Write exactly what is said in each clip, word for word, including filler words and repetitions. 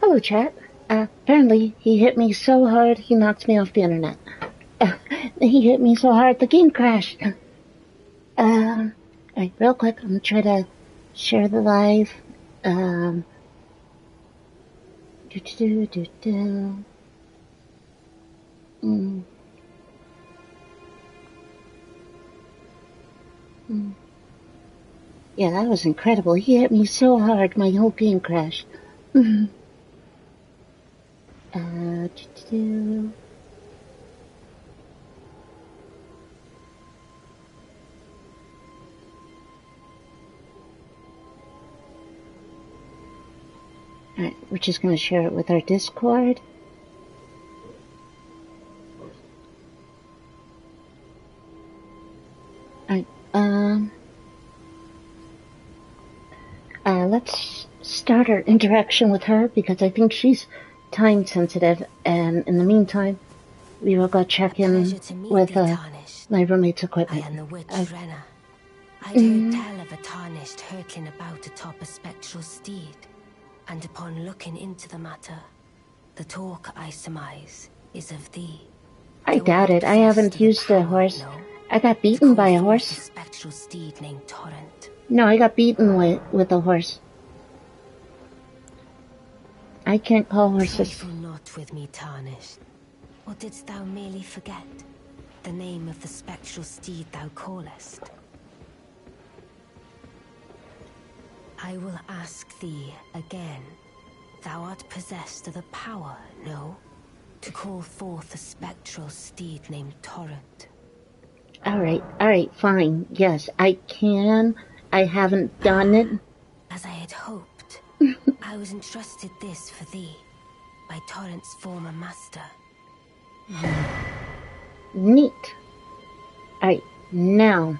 Hello, chat. Uh, apparently, he hit me so hard he knocked me off the internet. Uh, he hit me so hard the game crashed. Um, alright, real quick, I'm gonna try to share the live. Um, do do do do. Mm. Mm. Yeah, that was incredible. He hit me so hard, my whole game crashed. Mm. Uh, do do do. Alright, we're just gonna share it with our Discord. Alright, um... Uh, let's start our interaction with her, because I think she's time sensitive, and in the meantime, we will go check in with uh, my roommate's equipment. I am the witch I, Renna. I'd mm. heard tell of a tarnished hurtling about atop a spectral steed, and upon looking into the matter, the talk I surmise is of thee. I doubt it. I haven't used a horse. No? I got beaten by a horse. A spectral steed named Torrent. No, I got beaten with with a horse. I can't call horses. Trifle not with me, tarnished. Or didst thou merely forget the name of the spectral steed thou callest? I will ask thee again. Thou art possessed of the power, no? To call forth a spectral steed named Torrent. Alright, alright, fine. Yes, I can. I haven't done it. As I had hoped, I was entrusted this for thee by Torrent's former master. Neat. Alright, now.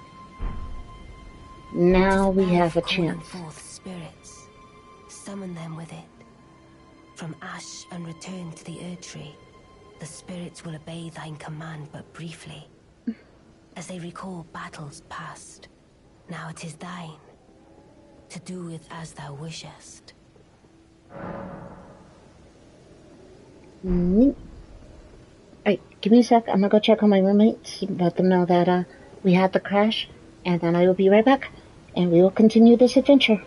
Now we have a chance. Forth spirits. Summon them with it. From ash and return to the Erdtree, the spirits will obey thine command but briefly. As they recall battles past, now it is thine, to do with as thou wishest. Neat. Alright, give me a sec. I'm gonna go check on my roommates, let them know that uh, we had the crash, and then I will be right back, and we will continue this adventure.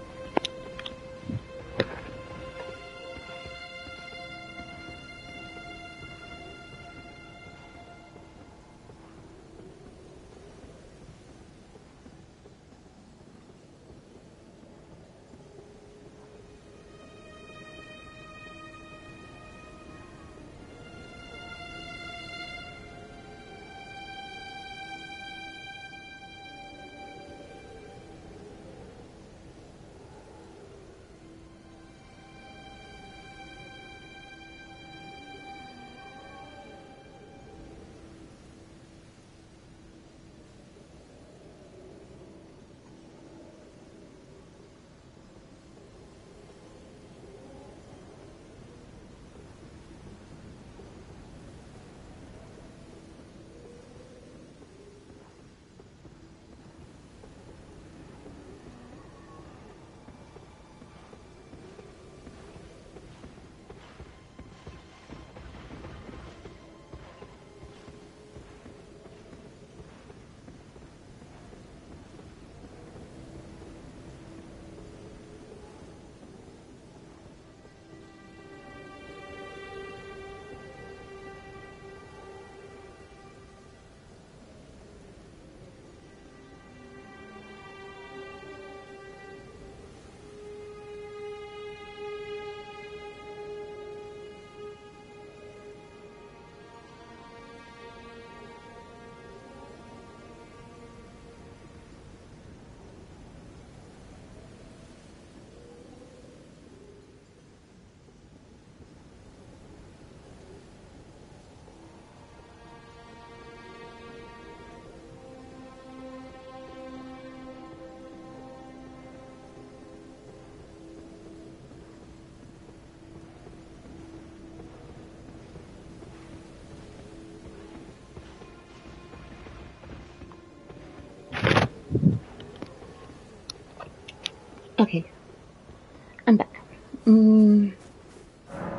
Okay, I'm back. Mm,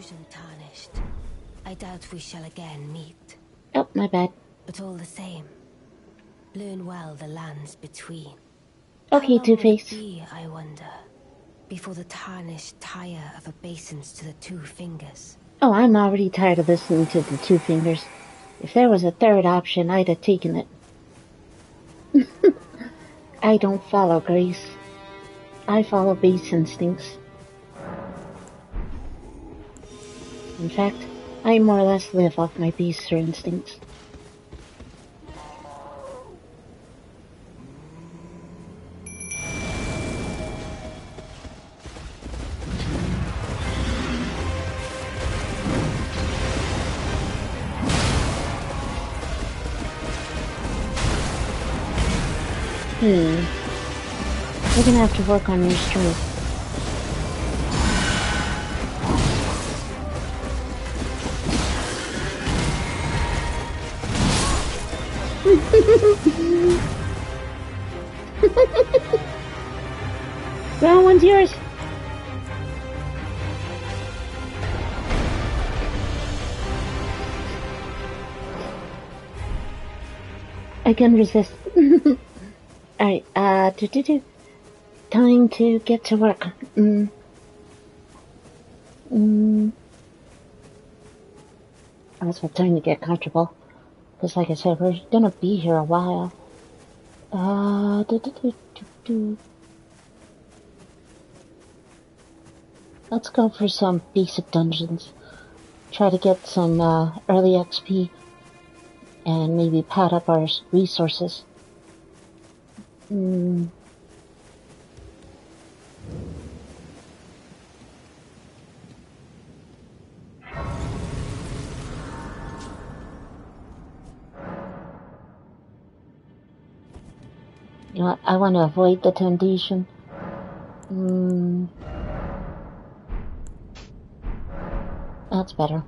vision tarnished. I doubt we shall again meet. Oh, my bad. But all the same, learn well the lands between. Okay, How long will it Two-Face. be, I wonder, before the tarnished tire of obeisance to the two fingers? Oh, I'm already tired of listening to the two fingers. If there was a third option, I'd have taken it. I don't follow grace. I follow base instincts. In fact, I more or less live off my baser instincts. Hmm. We're gonna have to work on your strength. That one's yours. I can resist. Alright, uh, do, do, do. Time to get to work. Mm. Mm. Also, time to get comfortable. Because, like I said, we're gonna be here a while. Uh, do, do, do, do, do. Let's go for some basic dungeons. Try to get some, uh, early X P. And maybe pad up our resources. Hmm. You know what? I want to avoid the temptation. Hmm. That's better.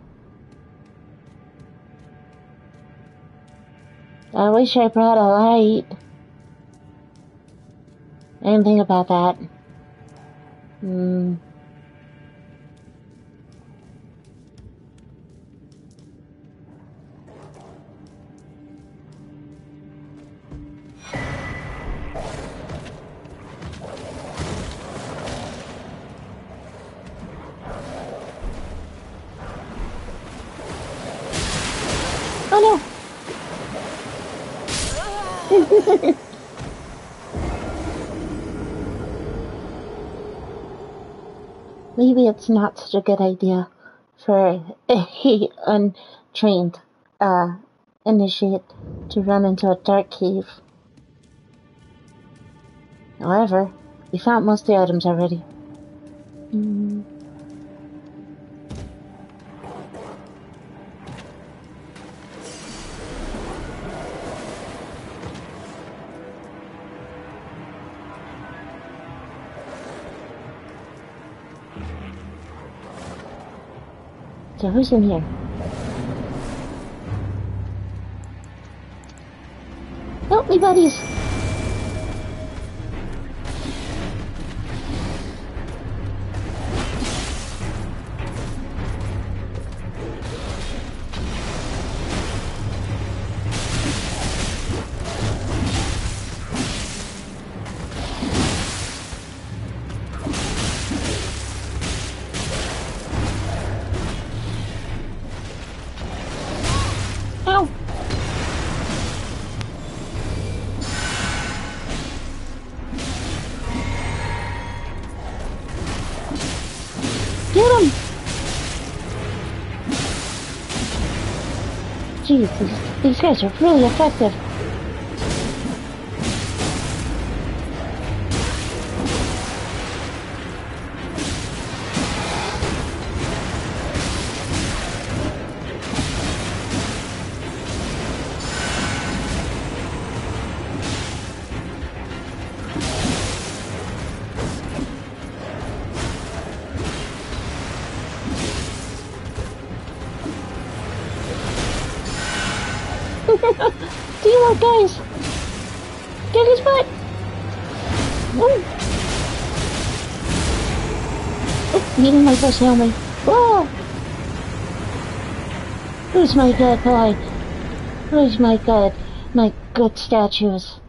I wish I brought a light. I didn't think about that. Hmm. Oh no! Maybe it's not such a good idea for a untrained uh, initiate to run into a dark cave. However, we found most of the items already. Mm. So who's in here? Help me, buddies! Jeez, these, these guys are really effective. Teamwork, guys! Get his butt! Woo. Oh, he didn't like us, help me. Whoa! Who's my good boy? Who's my good, my good statues?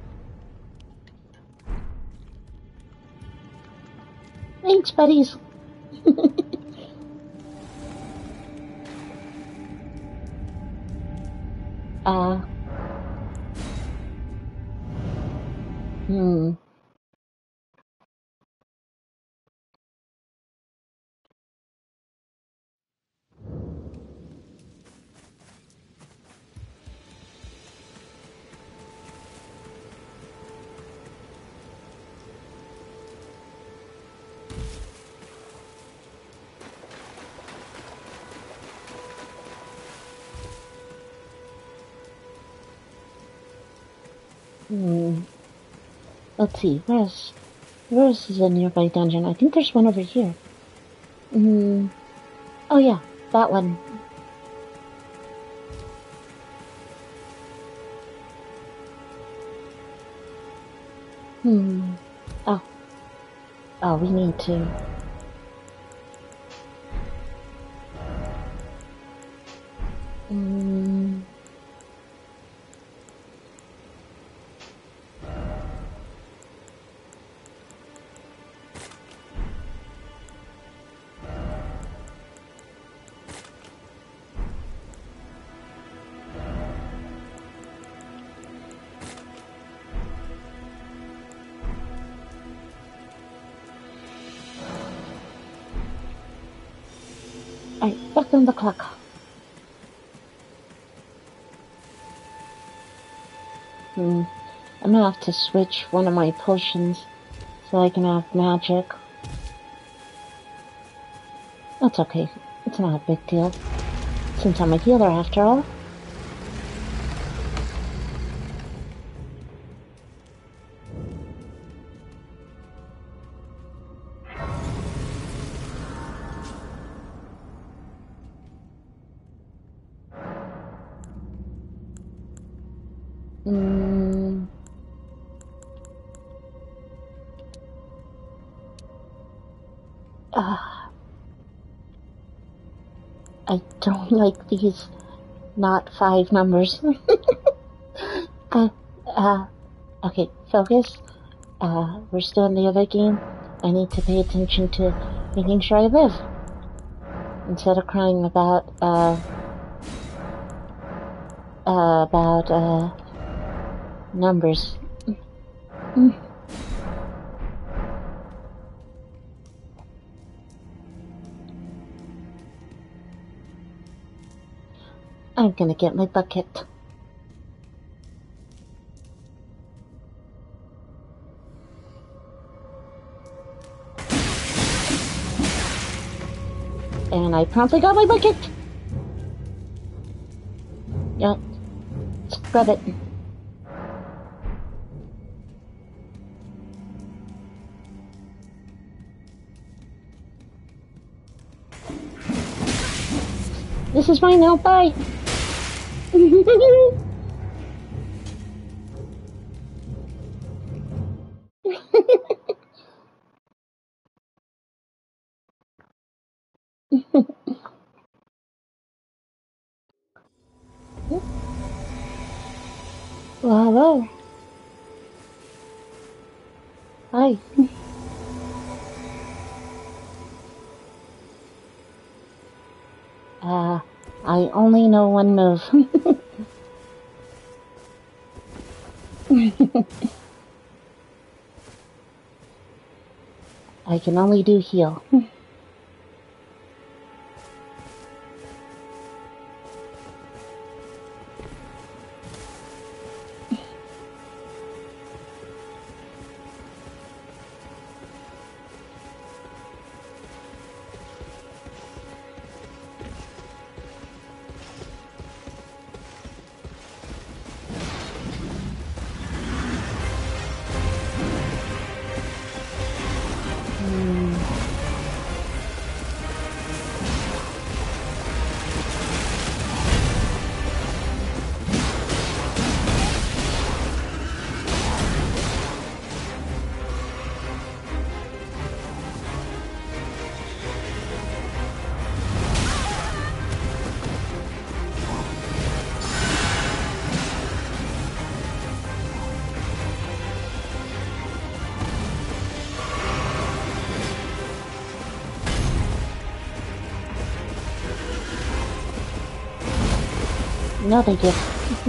Thanks, buddies. uh. Hmm. Hmm. Let's see. Where's where's the nearby dungeon? I think there's one over here. Hmm. Oh yeah, that one. Hmm. Oh. Oh, we need to. Hmm. Alright, back on the clock. Hmm. I'm gonna have to switch one of my potions so I can have magic. That's okay. It's not a big deal. Since I'm a healer after all. Hmm. Uh, I don't like these not five numbers. uh, uh, okay, focus. Uh, we're still in the other game. I need to pay attention to making sure I live. Instead of crying about, uh, uh, about, uh, numbers. Mm. I'm gonna get my bucket. And I promptly got my bucket! Yep. Scrub it. This is mine now, bye! Well, hello. Hi. Uh, I only know one move. I can only do heal. No, thank you.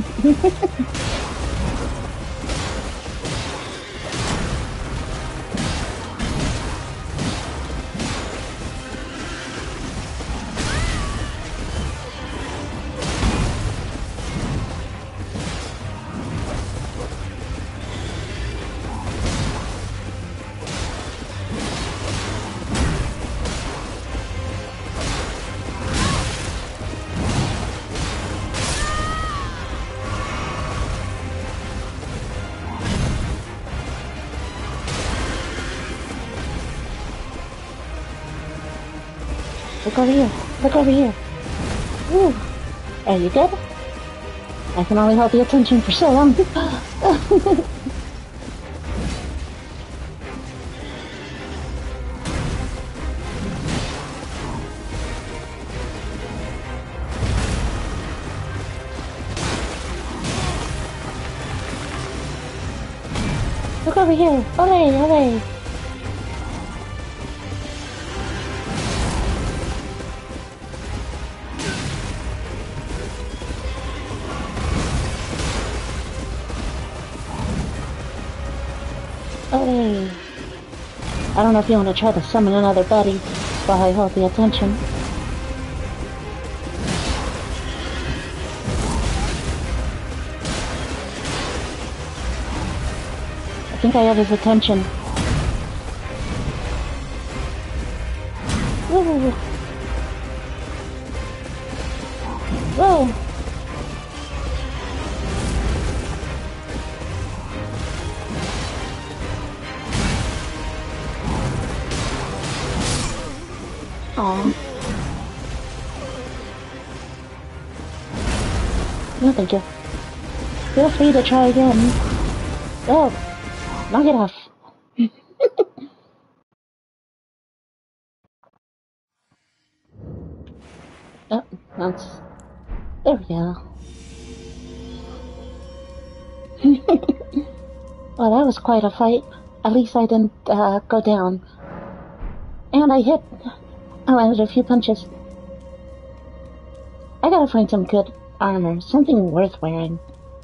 Look over here. Look over here. Ooh. Are you good? I can only hold the attention for so long. Look over here. Olé, olé. Olé. I don't know if you want to try to summon another buddy while I hold the attention. I think I have his attention. Whoa. Whoa. Aw. No, thank you. Feel free to try again. Oh, knock it off. Oh, that's... There we go. Well, that was quite a fight. At least I didn't uh, go down. And I hit... I landed a few punches. I gotta find some good armor, something worth wearing.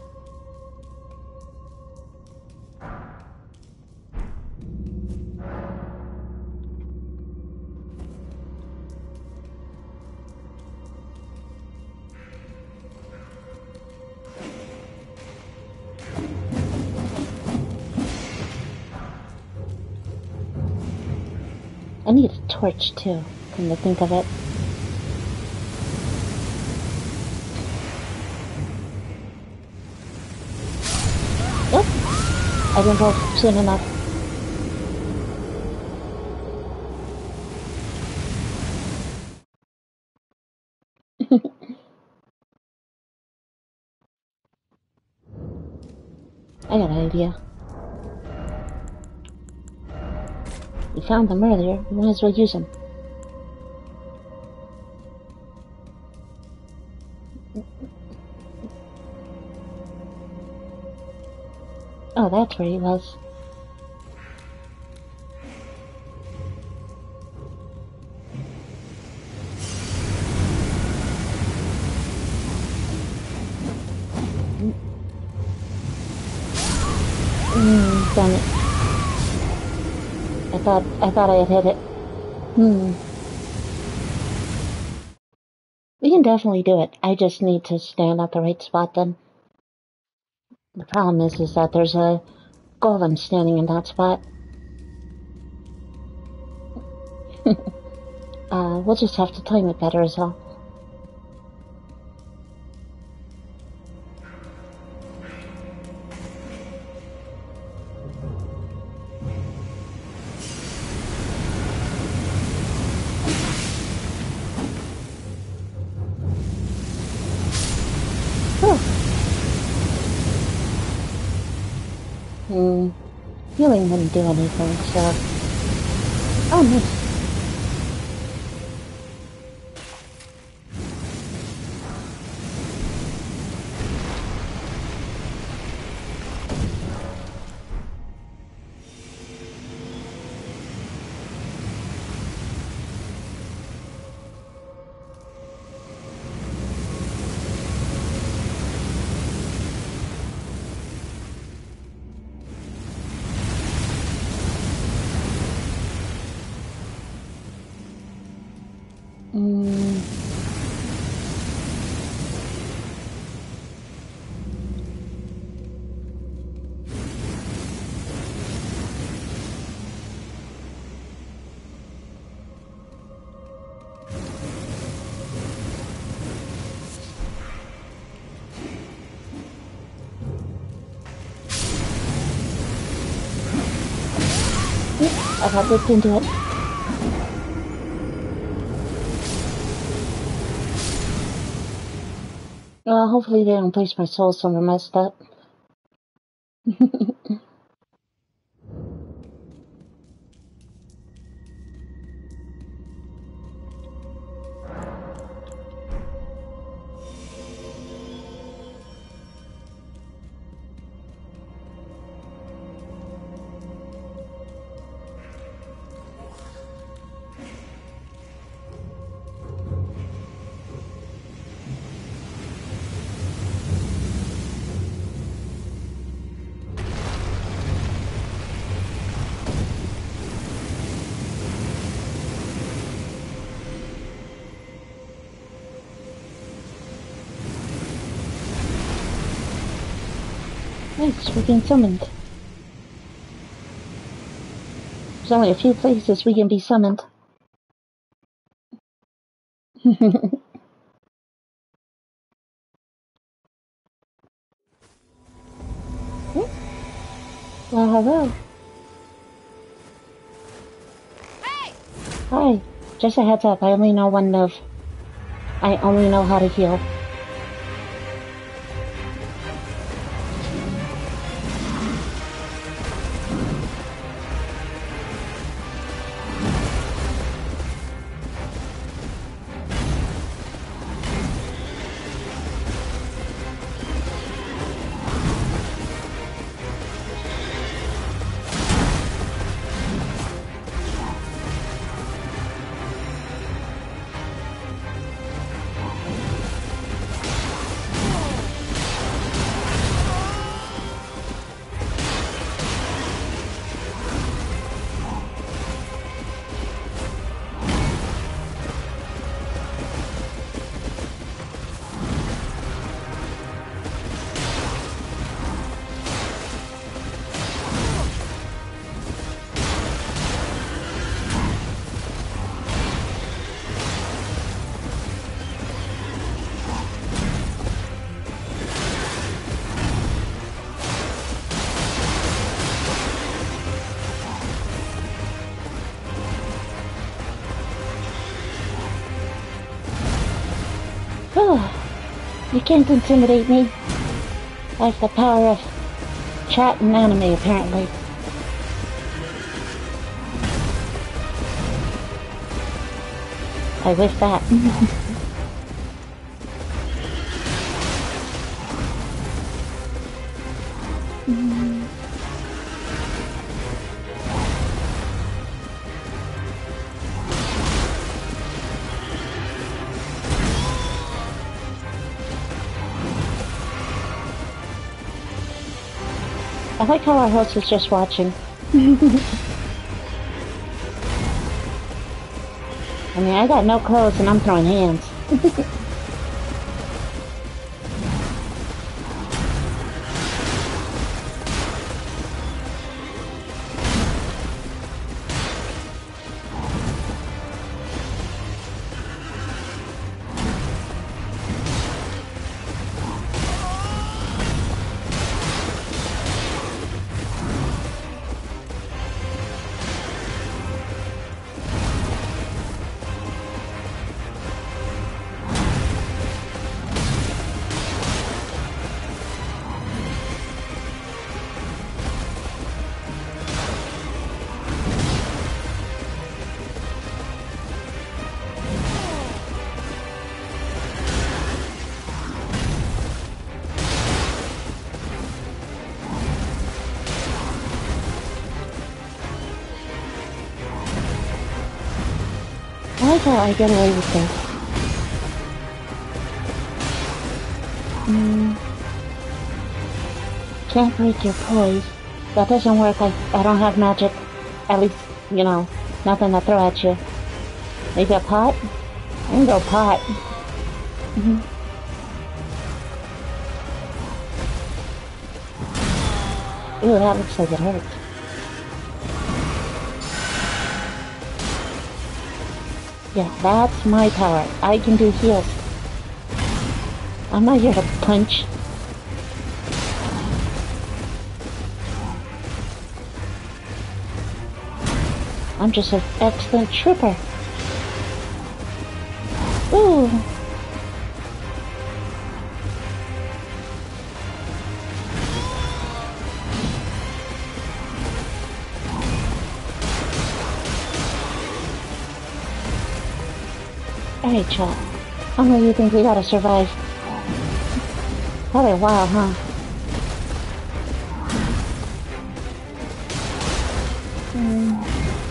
I need a torch too, come to think of it. Nope, I didn't go soon enough. I got an idea. We found them earlier, we might as well use them. Oh, that's where he was. Mm, damn it. I thought, I thought I had hit it. Hmm. We can definitely do it. I just need to stand at the right spot then. The problem is, is that there's a golem standing in that spot. uh, we'll just have to time it better as well. Hmm. Healing wouldn't do anything, so... Oh, nice. I got looked into it. Well, hopefully they don't place my soul somewhere messed up. Nice, we're getting summoned. There's only a few places we can be summoned. Well, hello. Hey! Hi. Just a heads up, I only know one move. I only know how to heal. You can't intimidate me. I have the power of chat and anime, apparently. I wish that. I like how our host is just watching. I mean, I got no clothes and I'm throwing hands. I thought I get away with this. Mm. Can't break your poise. That doesn't work. I, I don't have magic. At least, you know, nothing to throw at you. Maybe a pot? I can go pot. Mm-hmm. Ew, that looks like it hurts. Yeah, that's my power. I can do heals. I'm not here to punch. I'm just an excellent trooper. Ooh. Alright, child. How long do you think we gotta survive? Probably a while, huh? Hmm.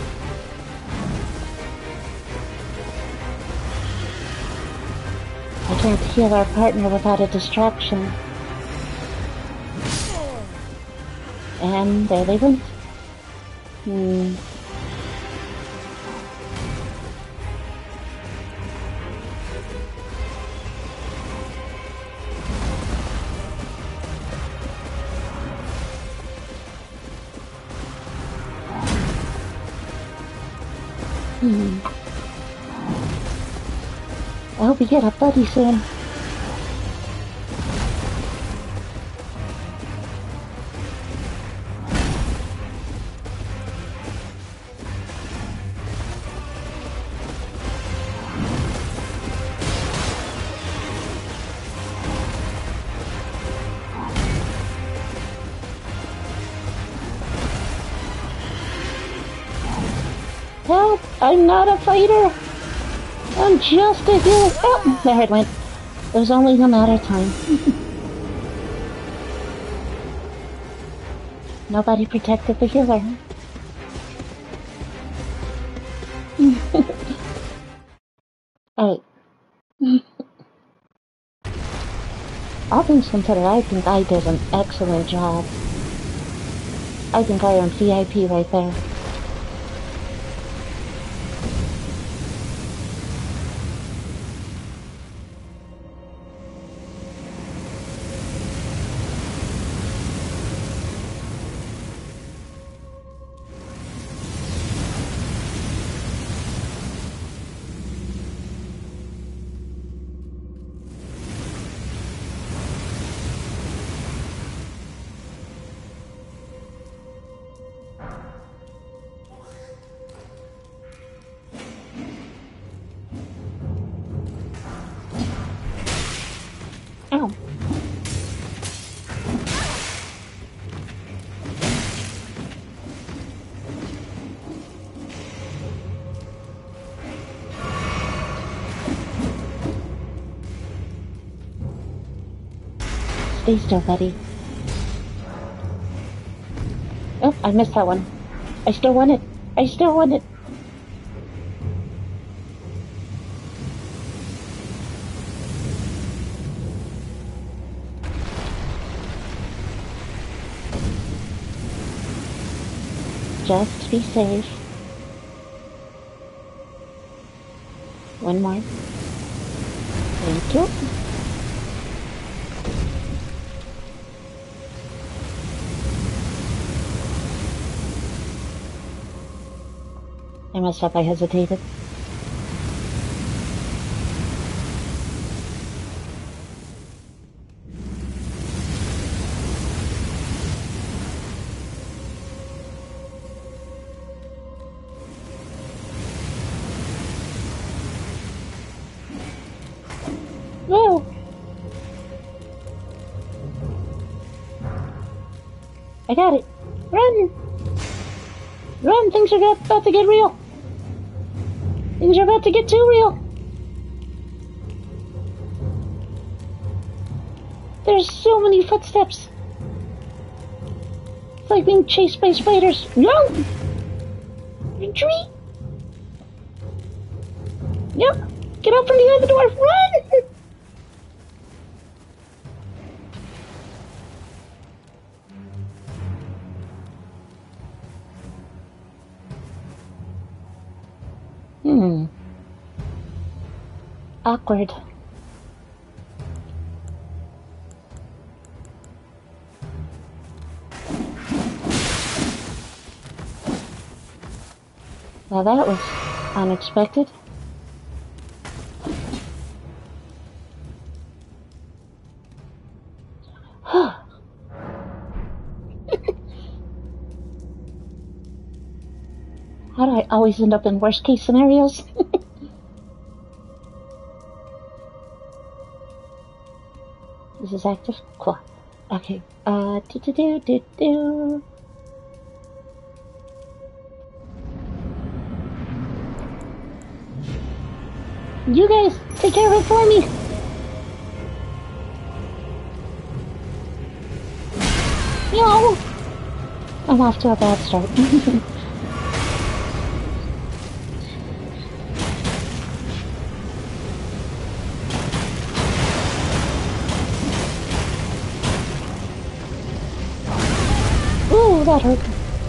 I can't heal our partner without a distraction. And there they went. Hmm. Hmm. I hope we get a buddy soon. Help! I'm not a fighter! I'm just a healer! Oh, there it went. It was only a matter of time. Nobody protected the healer. Hey. All things considered, I think I did an excellent job. I think I am V I P right there. Ow. Stay still, buddy. Oh, I missed that one. I still want it. I still want it. Just be safe. One more. Thank you. I messed up. I hesitated. Whoa! I got it. Run! Run! Things are about to get real. Things are about to get too real. There's so many footsteps. It's like being chased by spiders. No! Retreat! Yep! Get out from behind the door! Run! Hmm. Awkward. Well, that was unexpected. How do I always end up in worst case scenarios? This is active? Cool. Okay. Uh, do do do do do. You guys, take care of it for me! Yo! I'm off to a bad start. Ooh, that hurt.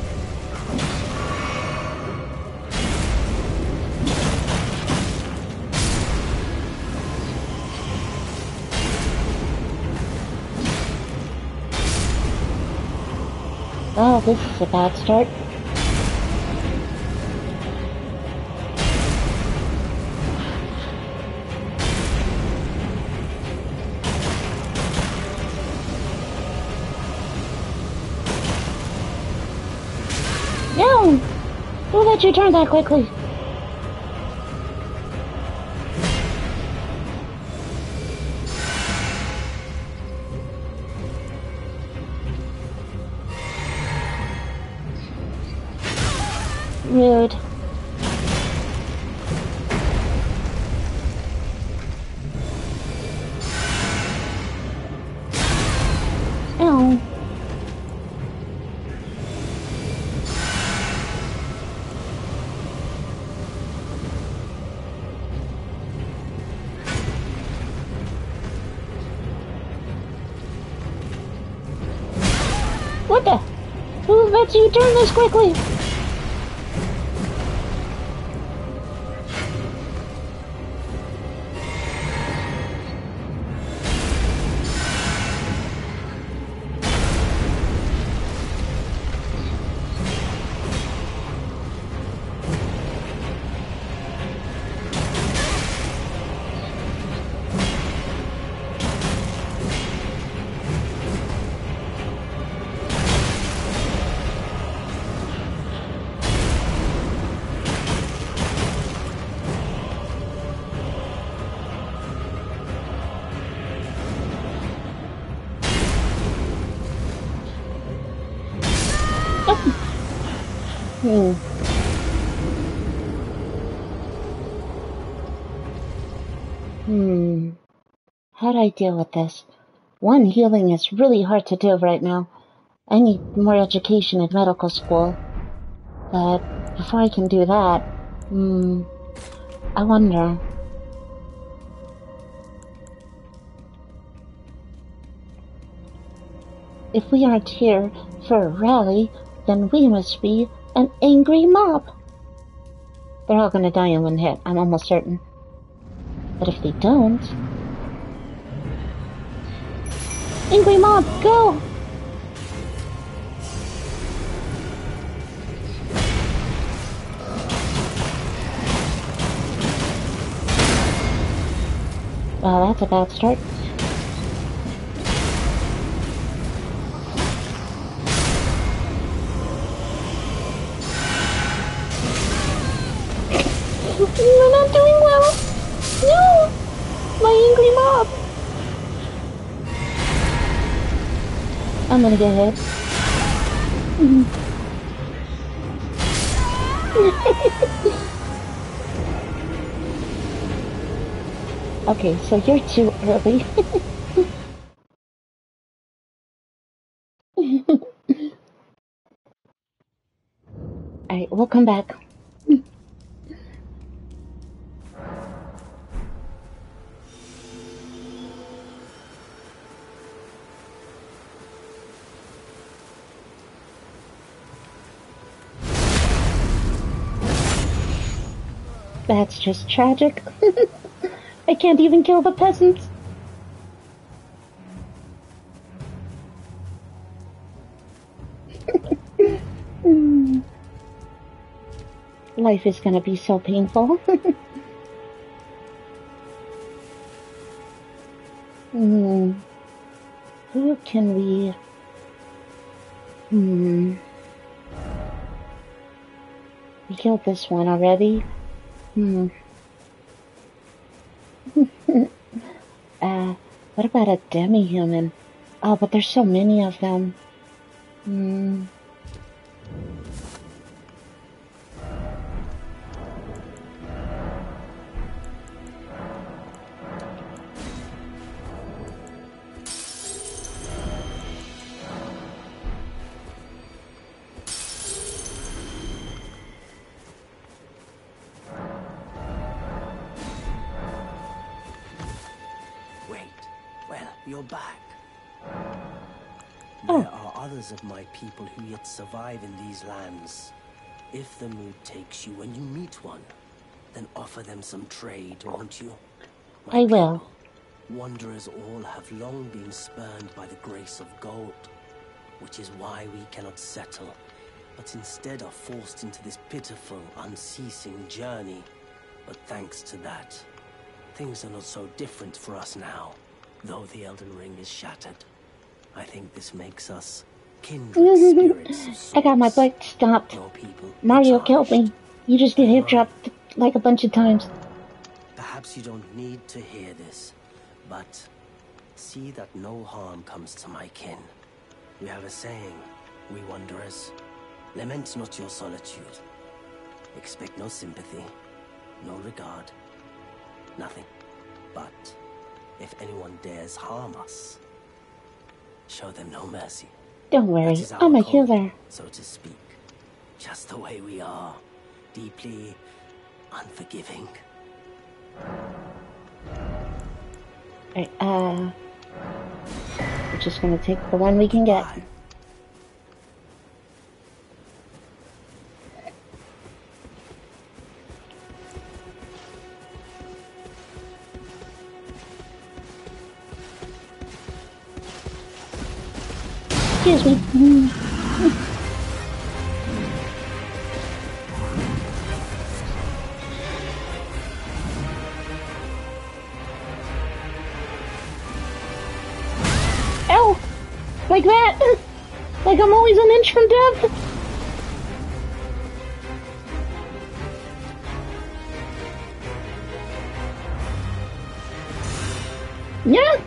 Oh, this is a bad start. No! Who let you turn that quickly? Rude. Ow. What the? Who lets you turn this quickly? Hmm. Hmm. How do I deal with this? One, healing is really hard to do right now. I need more education in medical school. But before I can do that, hmm, I wonder. If we aren't here for a rally, then we must be an angry mob. They're all gonna die in one hit, I'm almost certain. But if they don't... Angry mob, go! Well, that's a bad start. We're not doing well! No! My angry mob! I'm gonna get hit. Okay, so you're too early. Alright, we'll come back. That's just tragic. I can't even kill the peasants. mm. Life is gonna be so painful. hmm. Who can we... Hmm... We killed this one already. Hmm. uh, what about a demi-human? Oh, but there's so many of them. Hmm. You're back. Oh. There are others of my people who yet survive in these lands. If the mood takes you when you meet one, then offer them some trade, won't you? My I will. people, wanderers all have long been spurned by the grace of gold, which is why we cannot settle, but instead are forced into this pitiful, unceasing journey. But thanks to that, things are not so different for us now. Though the Elden Ring is shattered, I think this makes us kindred spirits of sorts. I got my butt stopped. Your people Mario killed me. You just get hip dropped like a bunch of times. Perhaps you don't need to hear this, but see that no harm comes to my kin. We have a saying, we wanderers. Lament not your solitude. Expect no sympathy, no regard, nothing. But if anyone dares harm us, show them no mercy. Don't worry, I'm a healer. So to speak, just the way we are, deeply unforgiving. Alright, uh... we're just gonna take the one we can get. Bye. Excuse me. Mm. Ow! Like that? Like I'm always an inch from death? Yeah!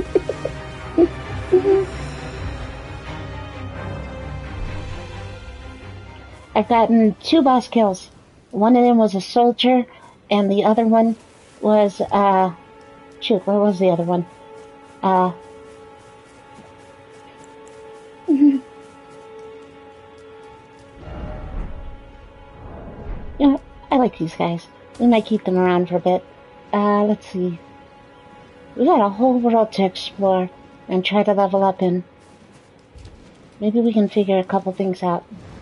I've gotten two boss kills. One of them was a soldier, and the other one was, uh... shoot, where was the other one? Uh... Yeah, I like these guys. We might keep them around for a bit. Uh, let's see. We got a whole world to explore and try to level up in. Maybe we can figure a couple things out.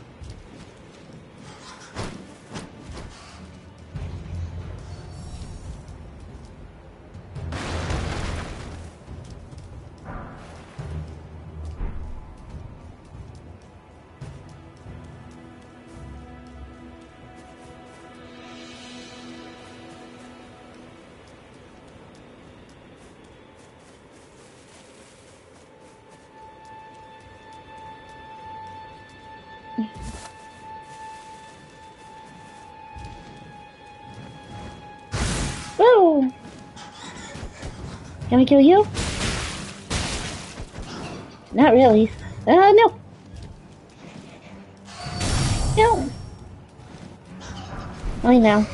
Woo! Can we kill you? Not really. Uh, no! No! I know.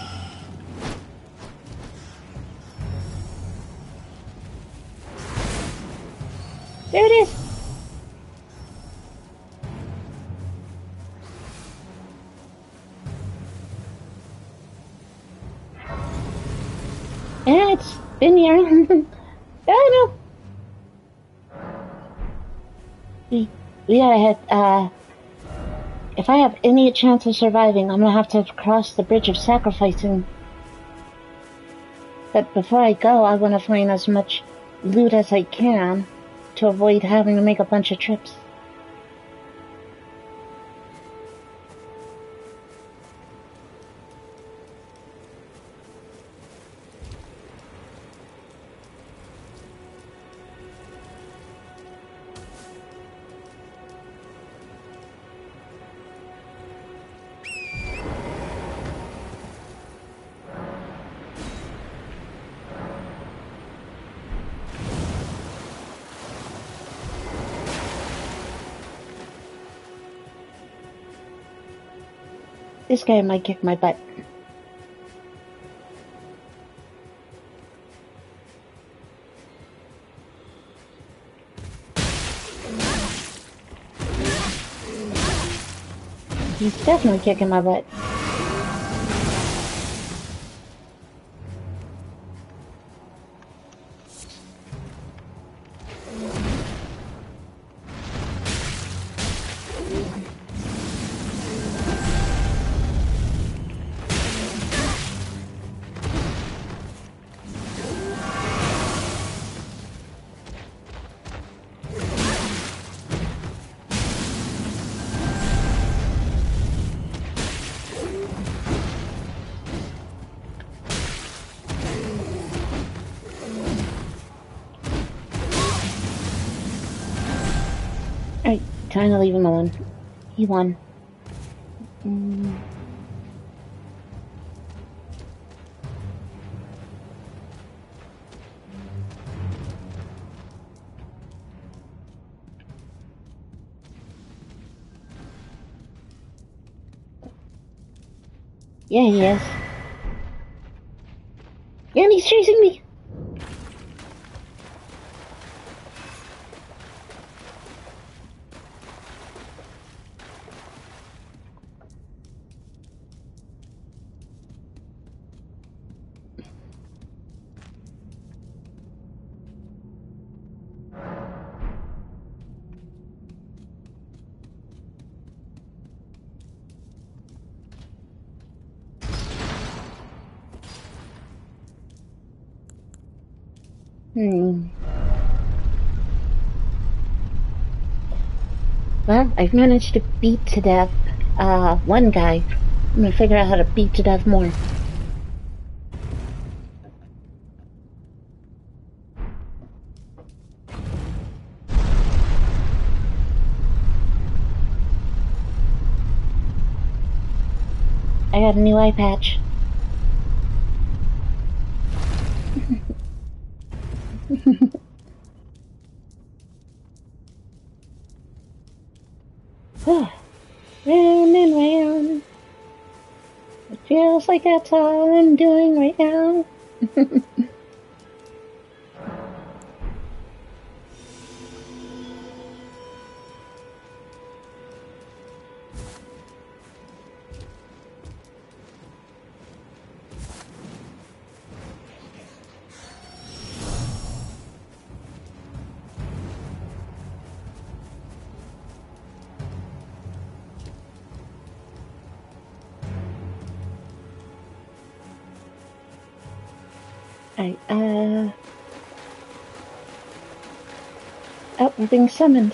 There it is! Yeah, it's been here. I know. We, we gotta head, uh... if I have any chance of surviving, I'm gonna have to cross the bridge of sacrificing. But before I go, I wanna find as much loot as I can to avoid having to make a bunch of trips. This guy might kick my butt. He's definitely kicking my butt. Alright, time to leave him alone. He won. Mm. Yeah, he is. Yeah, and he's chasing me! Hmm. Well, I've managed to beat to death uh, one guy. I'm gonna figure out how to beat to death more. I got a new eye patch. Round and round. It feels like that's all I'm doing right now. Alright, uh... oh, we're being summoned.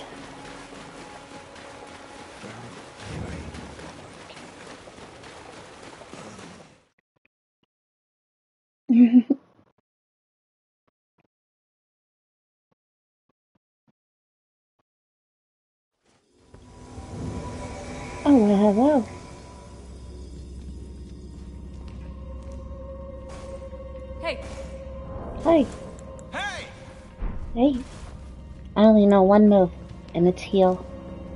Oh, well, hello. Hey. Hi. Hey! Hey. I only know one move, and it's heal.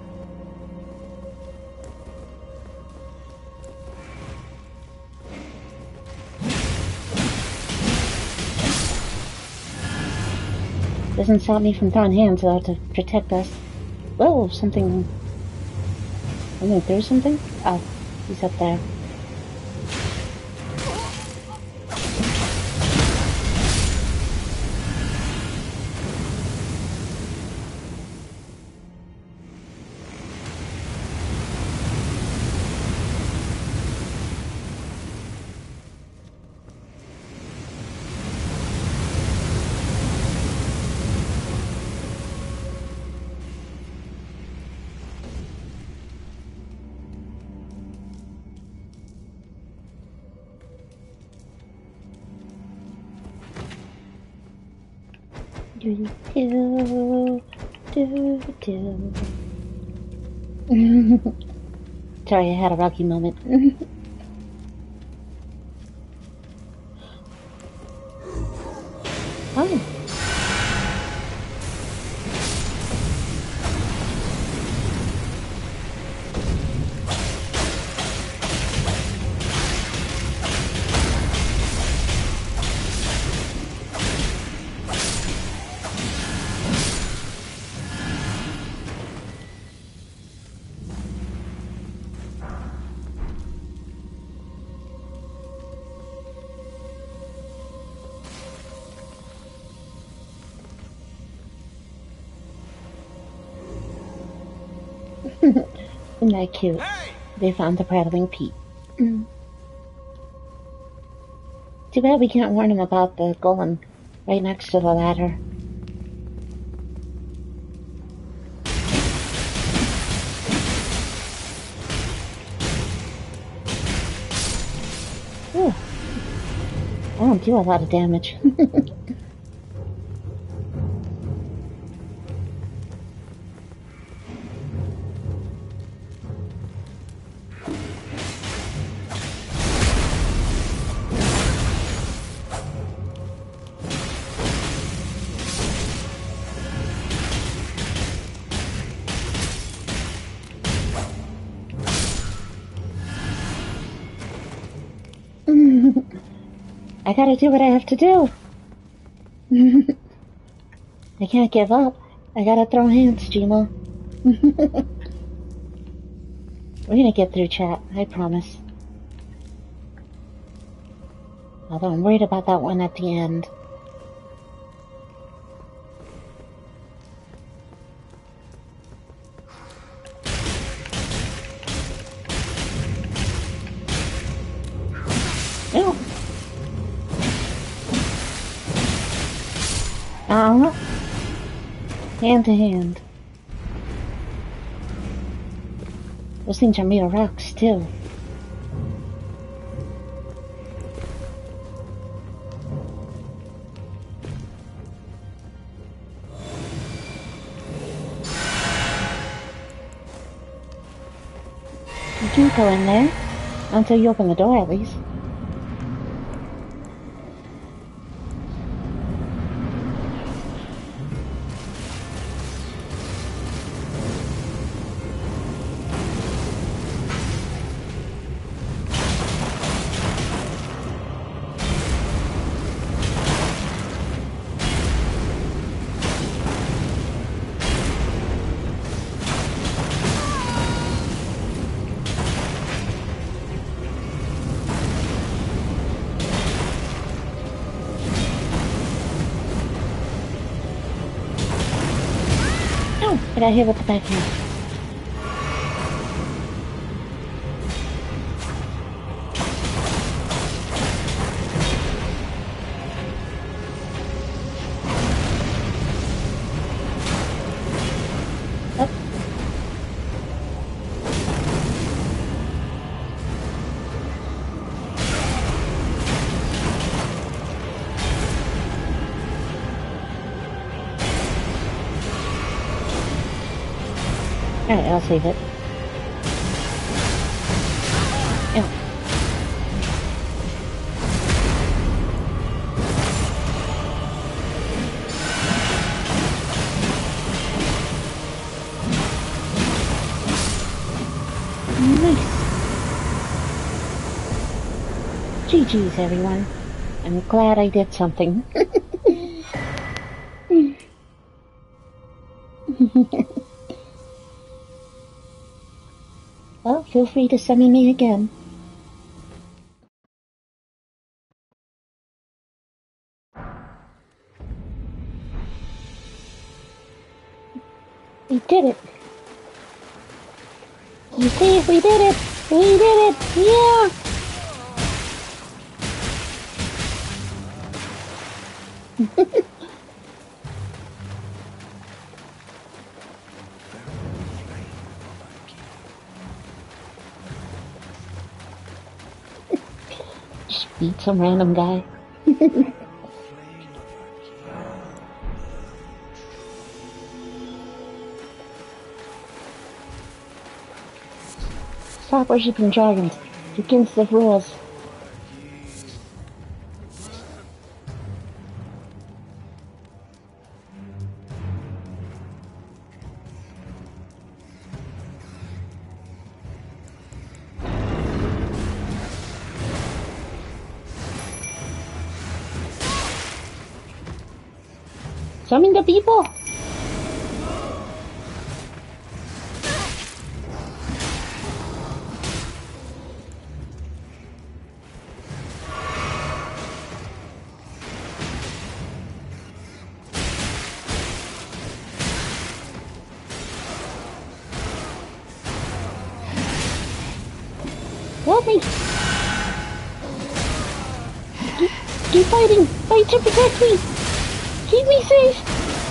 Doesn't stop me from throwing hands, though, to protect us. Whoa, something... I went through something? Oh, he's up there. Do do do do. Sorry, I had a rocky moment. Oh. Isn't that cute? Hey! They found the prattling Pete. Mm. Too bad we can't warn him about the golem right next to the ladder. Ooh. I don't do a lot of damage. I gotta do what I have to do. I can't give up. I gotta throw hands, Gmo. We're gonna get through, chat. I promise. Although I'm worried about that one at the end. No. Uh-huh. Hand to hand. Those things are made of rocks, too. You can't go in there. Until you open the door, at least. I got hit with the backhand. Up. Alright, I'll save it. Ow. Nice. G G's, everyone. I'm glad I did something. Well, feel free to summon me again. We did it! You see, we did it! We did it! Yeah! Just beat some random guy. Stop worshipping dragons. It's against the rules. Summon the people! Help me! Keep, keep fighting! Fight to protect me! Keep me safe!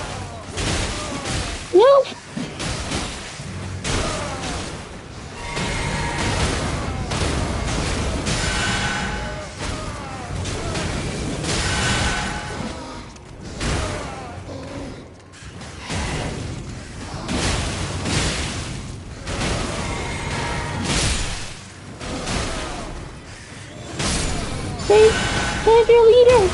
No! Save, save your leader!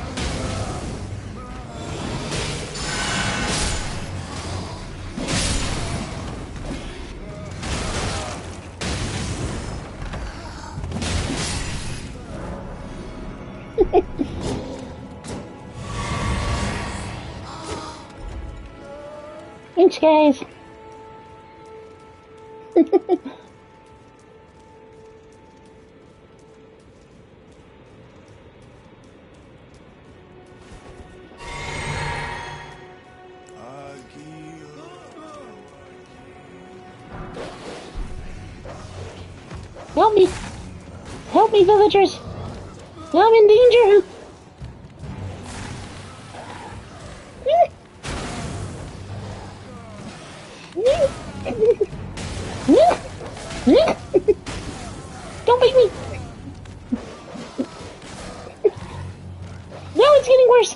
Thanks, guys. Help me! Help me, villagers! I'm in danger! Don't bite me! Now it's getting worse!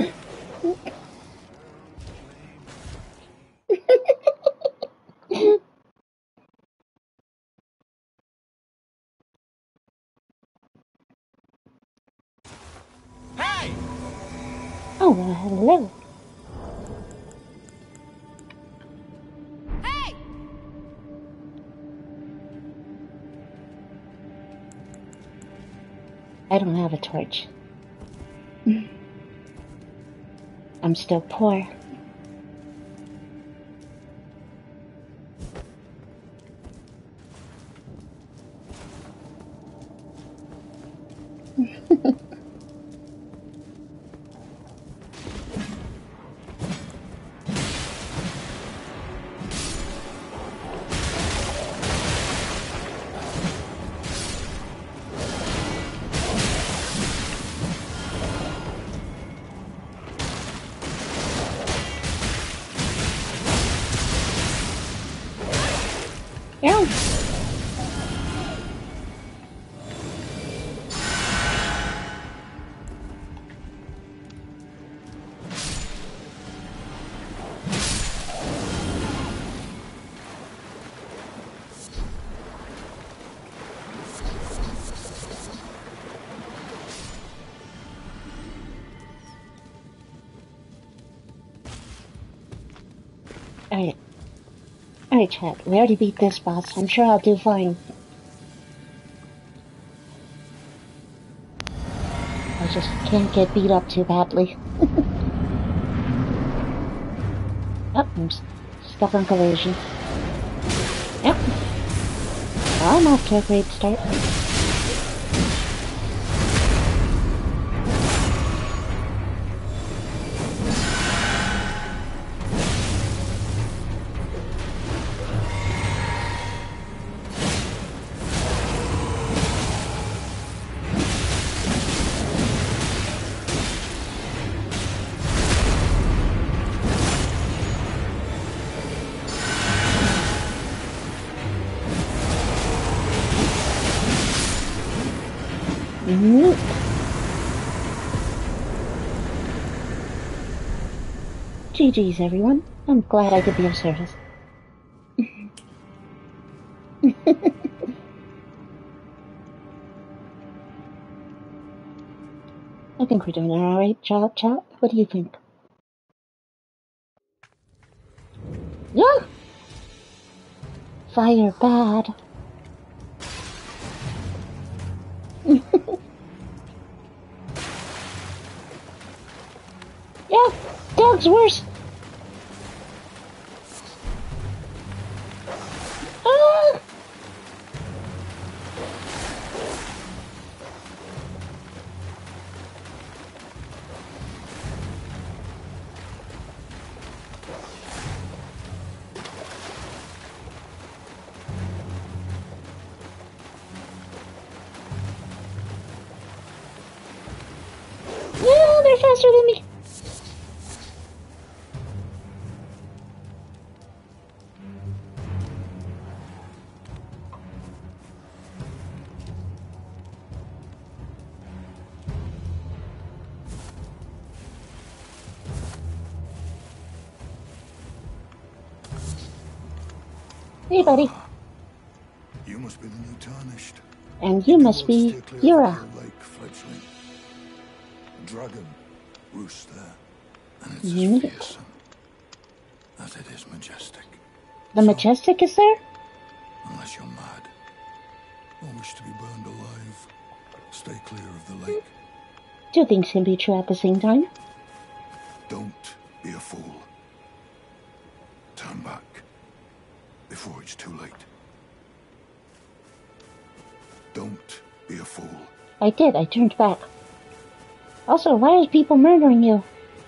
Hey! Oh, well, hello. Hey! I don't have a torch. I'm still poor. Ow! Alright. Alright, chat. We already beat this boss. I'm sure I'll do fine. I just can't get beat up too badly. Oh, I'm stuck on collision. Yep. I'm off to a great start. Nope. G G's, everyone. I'm glad I could be of service. I think we're doing an alright job, chat. What do you think? Yeah! Fire bad. Yeah, dog's worse. Ah! faster than me. Hey, buddy. You must be the new Tarnished. And you must be Yura. Lake, fledgling. A dragon roosts there, and it's Neat. as fearsome as it is majestic. The Majestic is there? Unless you're mad, or wish to be burned alive, stay clear of the lake. Two things can be true at the same time. Don't be a fool. Turn back before it's too late. Don't be a fool. I did, I turned back. Also, why are people murdering you?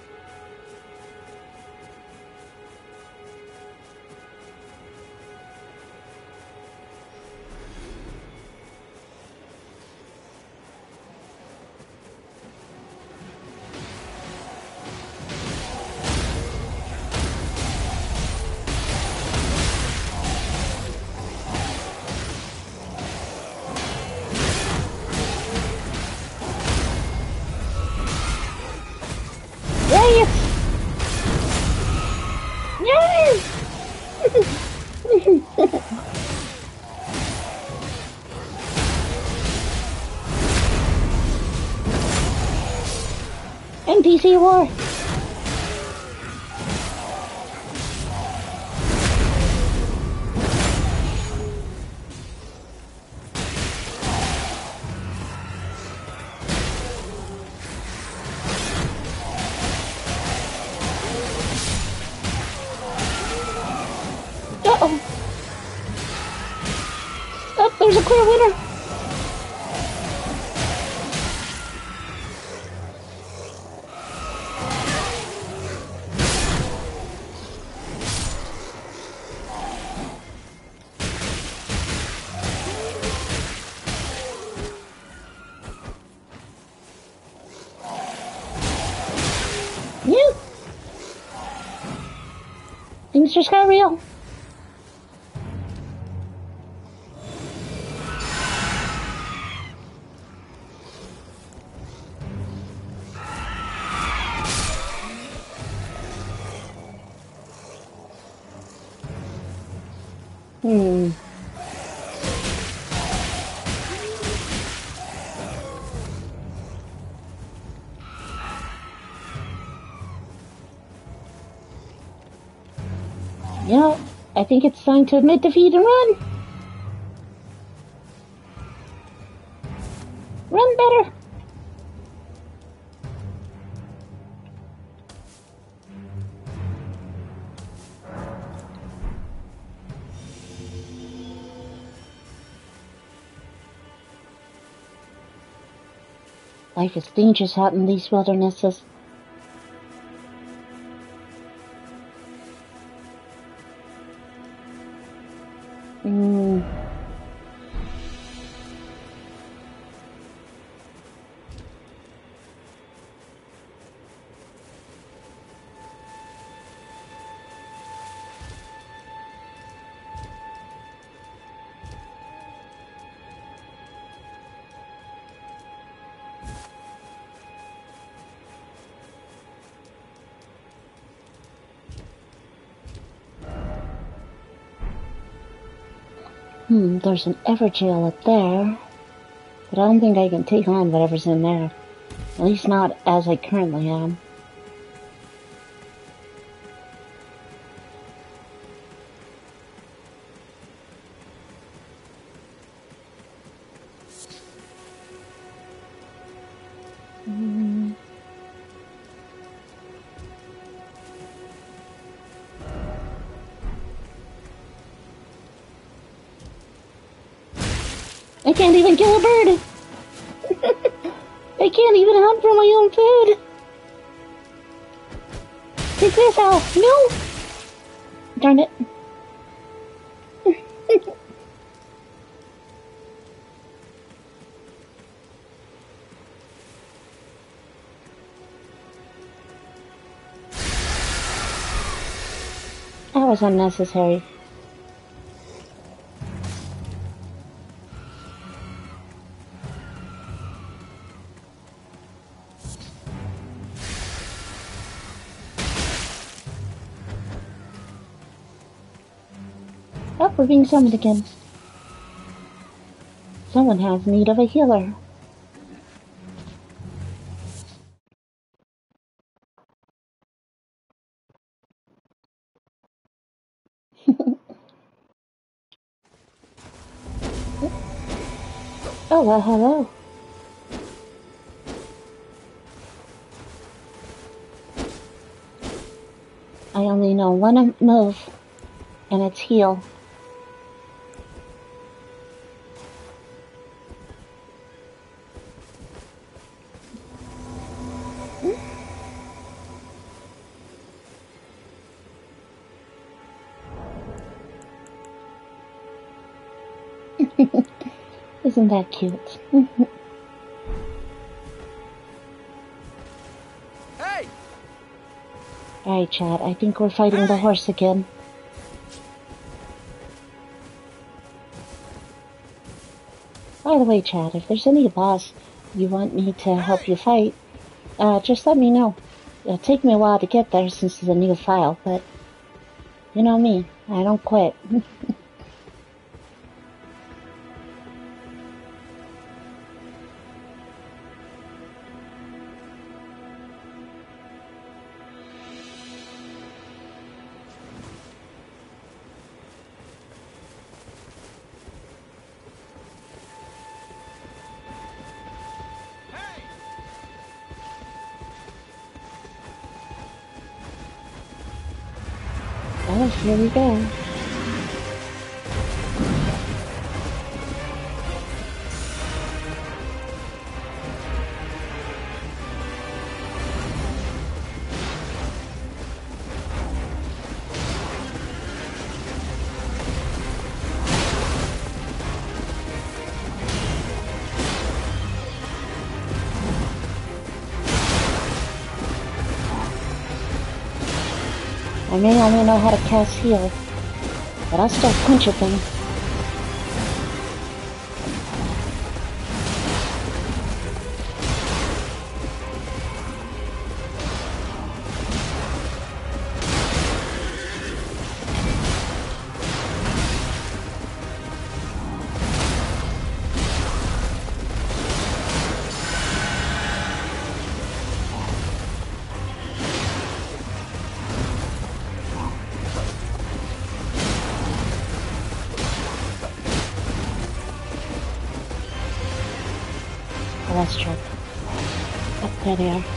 N P C war! Uh-oh! Oh, there's a clear winner! Yeah. Things just got real. Hmm. Yeah, I think it's time to admit defeat and run. Run better. Life is dangerous out in these wildernesses. Hmm. Hmm, there's an Everjail up there, but I don't think I can take on whatever's in there. At least not as I currently am. Hmm. I can't even kill a bird! I can't even hunt for my own food! Take this out! No! Darn it. That was unnecessary. Oh, we're being summoned again. Someone has need of a healer. Oh, well, hello. I only know one move, and it's heal. Isn't that cute? Hey! Alright, Chad, I think we're fighting the horse again. By the way, Chad, if there's any boss you want me to help you fight, uh, just let me know. It'll take me a while to get there since it's a new file, but you know me, I don't quit. Oh, here we go. I may only know how to cast heal, but I'll still punch at them. Let's check. Oh, there they are.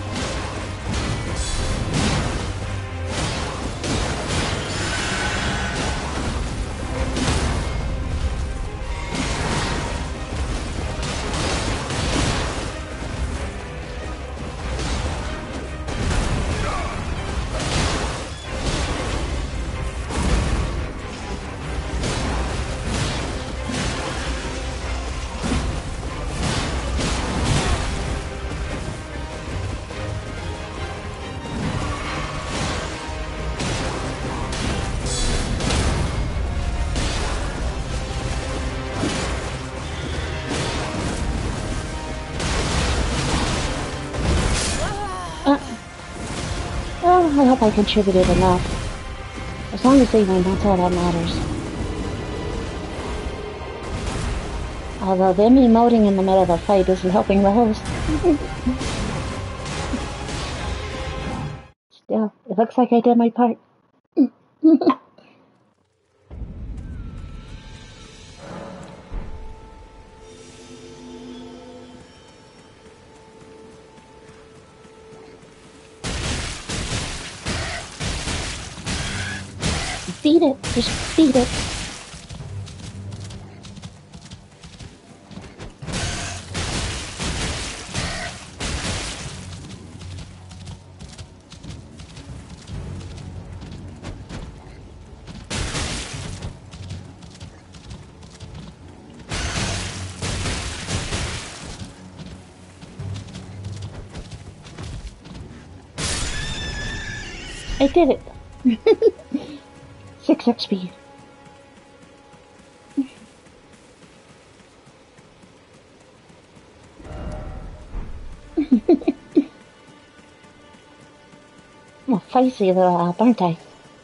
I hope I contributed enough. As long as they win, that's all that matters. Although them emoting in the middle of the fight isn't helping the host. Still, it looks like I did my part. Beat it. Just beat it. I did it. Six X P. I'm a feisty little elf, aren't I?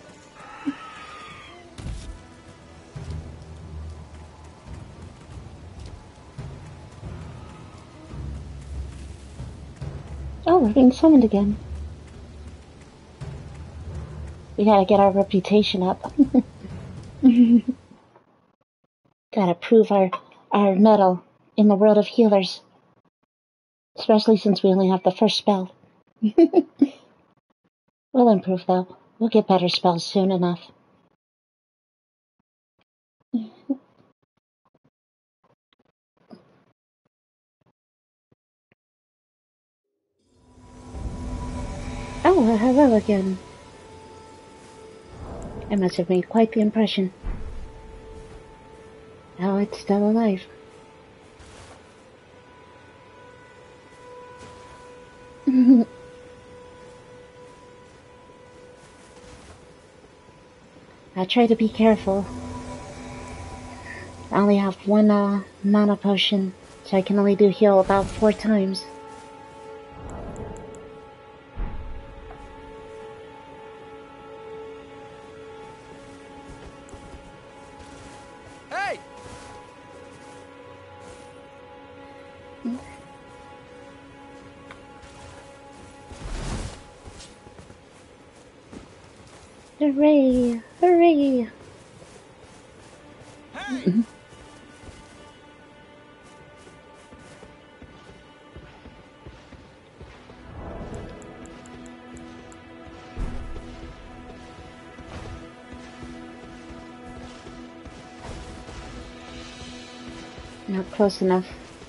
Oh, we're being summoned again. We gotta get our reputation up. Gotta prove our, our mettle in the world of healers. Especially since we only have the first spell. We'll improve though. We'll get better spells soon enough. Oh, well, hello again. I must have made quite the impression. Oh, it's still alive. I'll try to be careful. I only have one uh, mana potion, so I can only do heal about four times. Hey! Hooray! Hooray! Hey! Not close enough.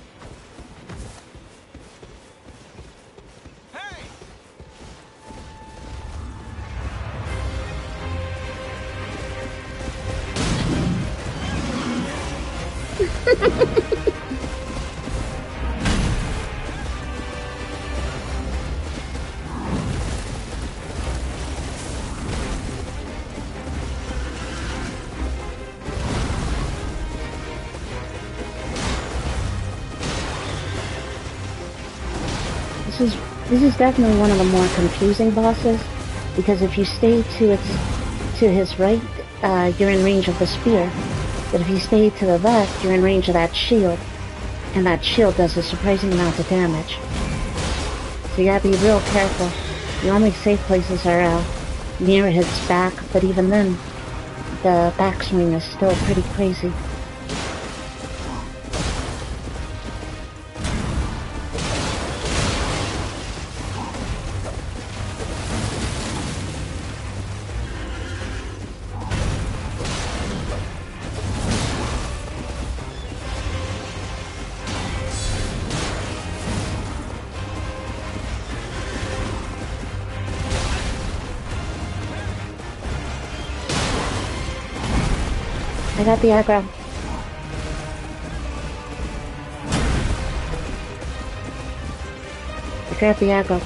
Hey! This is this is definitely one of the more confusing bosses, because if you stay to its to his right, uh, you're in range of the spear. But if you stay to the left, you're in range of that shield, and that shield does a surprising amount of damage. So you gotta be real careful. The only safe places are uh, near his back, but even then, the backswing is still pretty crazy. I got the aggro. I grabbed the aggro.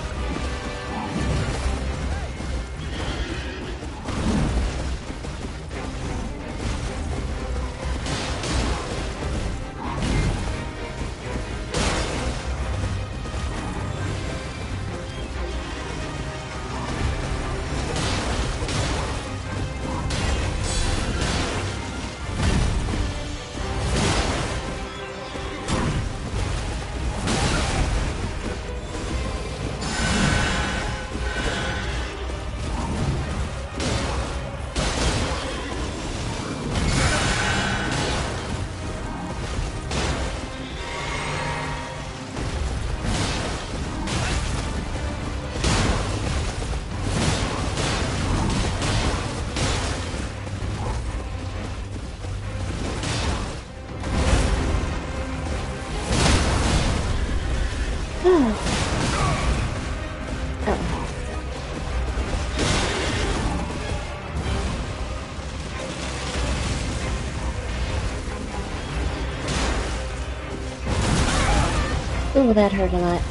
Ooh, that hurt a lot.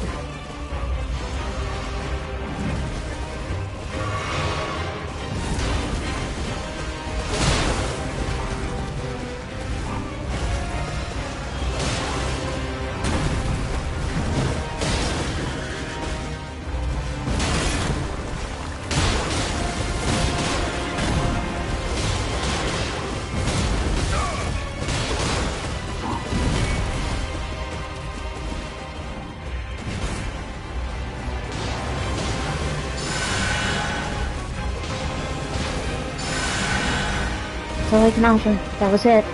all I can offer. That was it.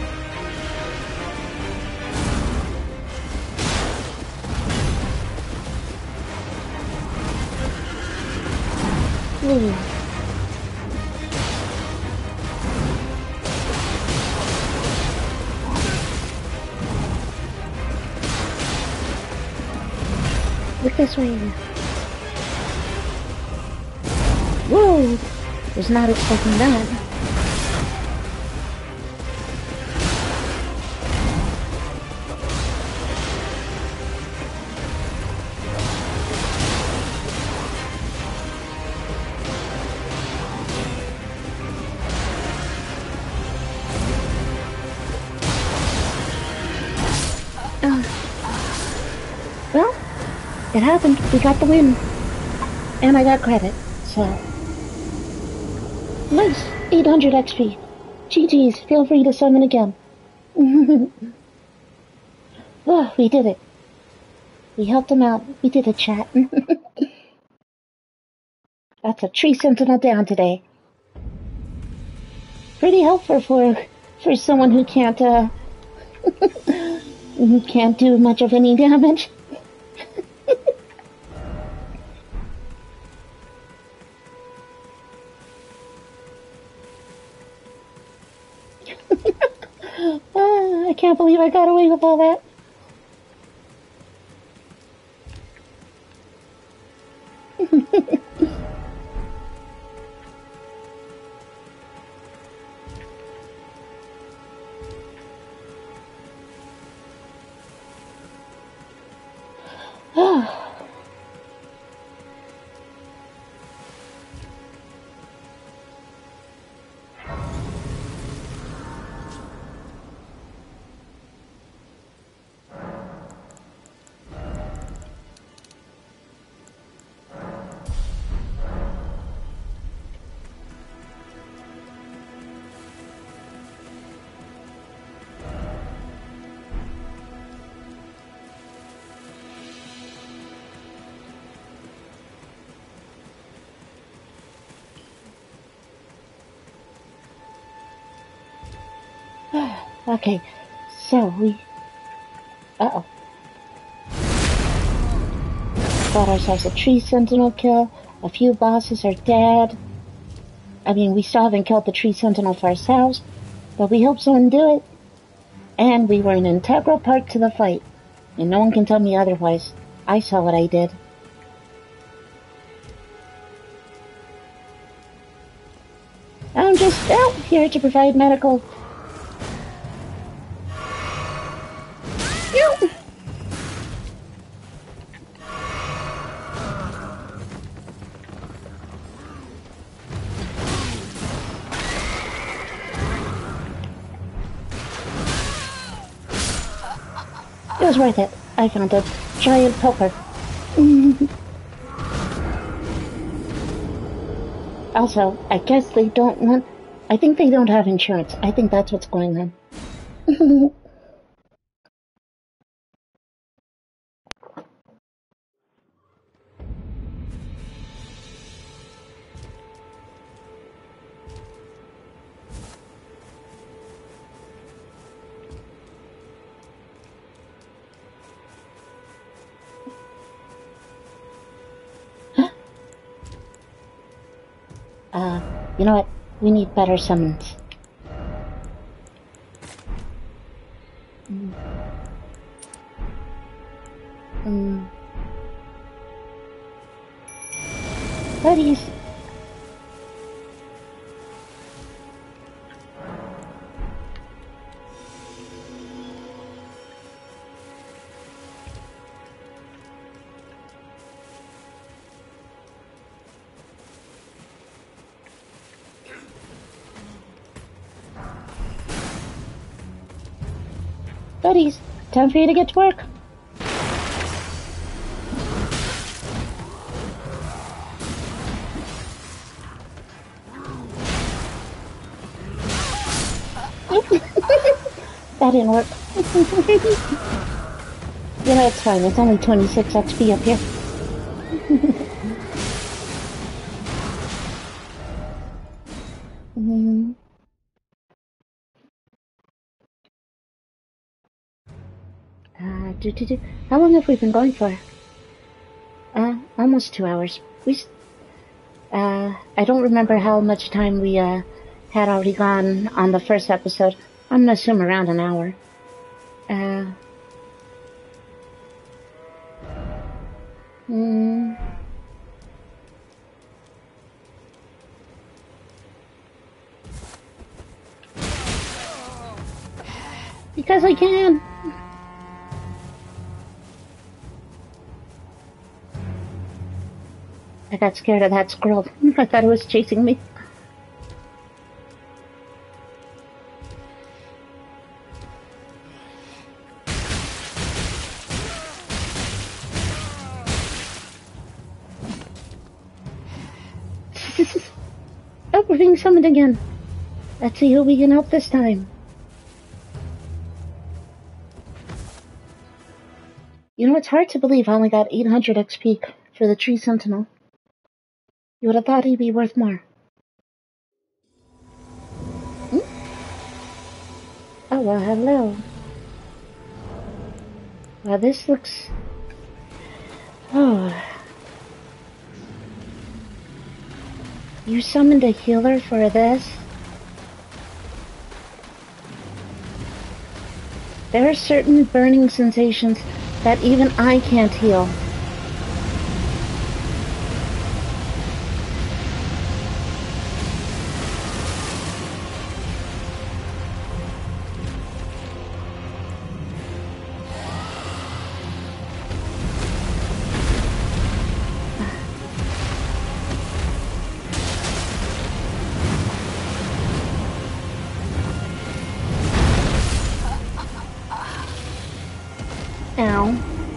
Ooh. Look this way. Whoa! Was not expecting that. It happened. We got the win. And I got credit, so... Nice! eight hundred X P. G G's, feel free to summon again. Oh, we did it. We helped him out. We did a chat. That's a tree sentinel down today. Pretty helpful for for someone who can't, uh... who can't do much of any damage. Oh, I can't believe I got away with all that. Okay, so we... Uh-oh. Got ourselves a tree sentinel kill, a few bosses are dead. I mean, we still haven't killed the tree sentinel for ourselves, but we helped someone do it. And we were an integral part to the fight, and no one can tell me otherwise. I saw what I did. I'm just out here to provide medical... It was worth it. I found a giant poker. Also, I guess they don't want... I think they don't have insurance. I think that's what's going on. Uh, you know what? We need better summons. Mm. Mm. Buddies. Buddies, time for you to get to work. That didn't work. You know, it's fine. It's only twenty-six X P up here. mm. Uh, do, do, do. How long have we been going for? Uh, almost two hours. We, uh, I don't remember how much time we, uh, had already gone on the first episode. I'm gonna assume around an hour. Uh, hmm. Because I can! I got scared of that squirrel. I thought it was chasing me. Oh, we're being summoned again. Let's see who we can help this time. You know, it's hard to believe I only got eight hundred X P for the Tree Sentinel. You would have thought he'd be worth more. Hmm? Oh, well, hello. Well, this looks... Oh... You summoned a healer for this? There are certain burning sensations that even I can't heal. Ow.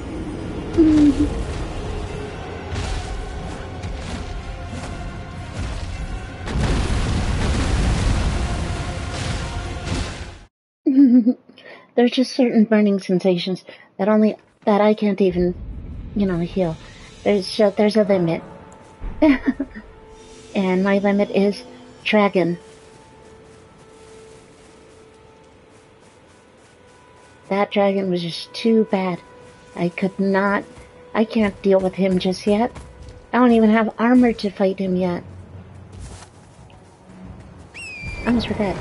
There's just certain burning sensations that only that I can't even, you know, heal. There's uh, there's a limit, and my limit is dragon. That dragon was just too bad. I could not... I can't deal with him just yet. I don't even have armor to fight him yet. I almost forgot.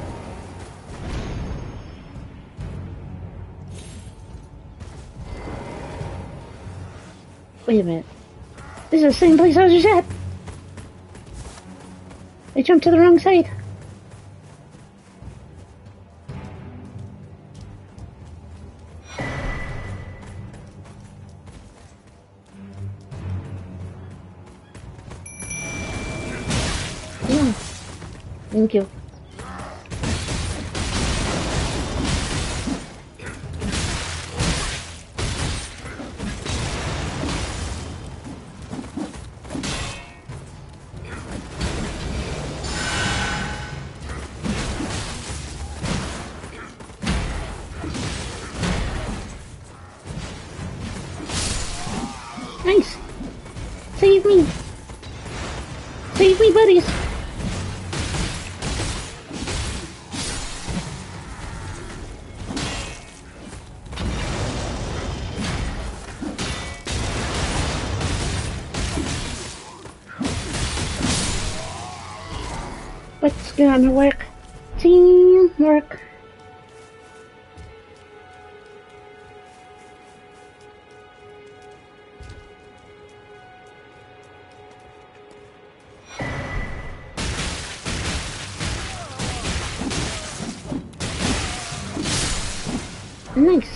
Wait a minute. This is the same place I was just at! I jumped to the wrong side. Thank you. Nice! Save me! Save me, buddies! What's gonna work? Teamwork. Nice.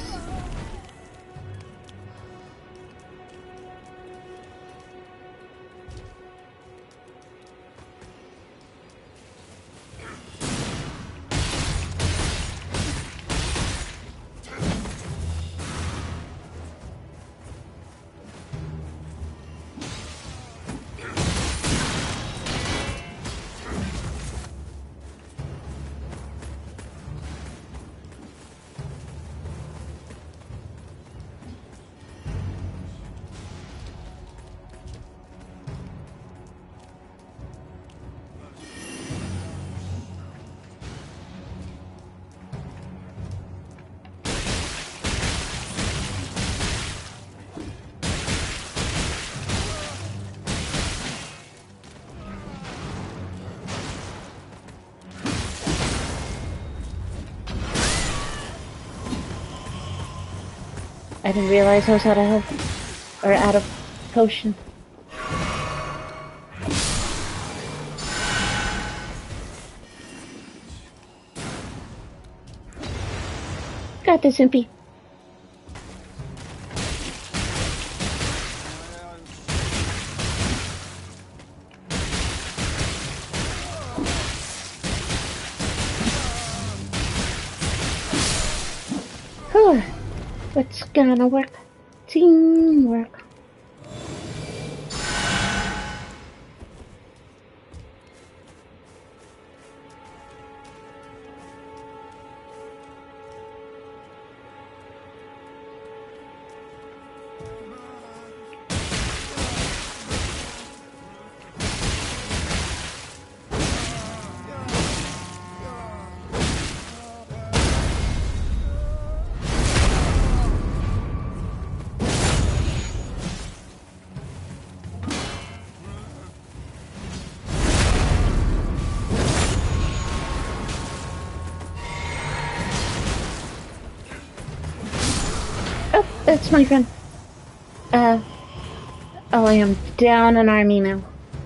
I didn't realize I was out of health. Or out of potion. Got this, Impy. Whew. It's gonna work. Teamwork. That's my friend. Uh, oh, I am down an army now.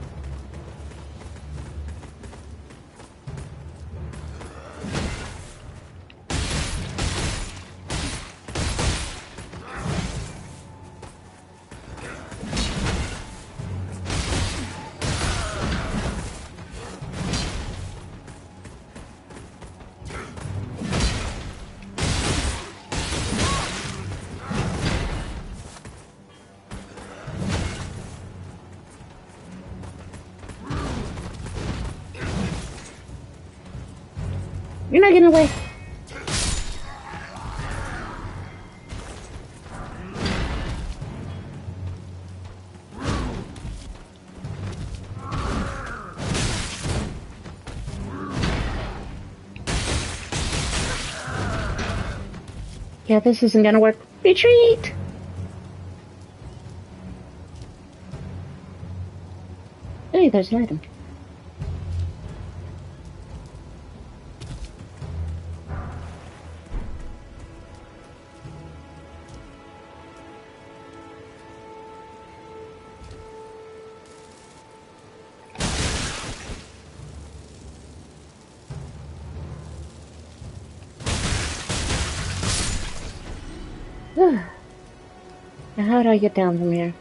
You're not getting away. Yeah, this isn't gonna work. Retreat! Hey, there's an item. Now how do I get down from here?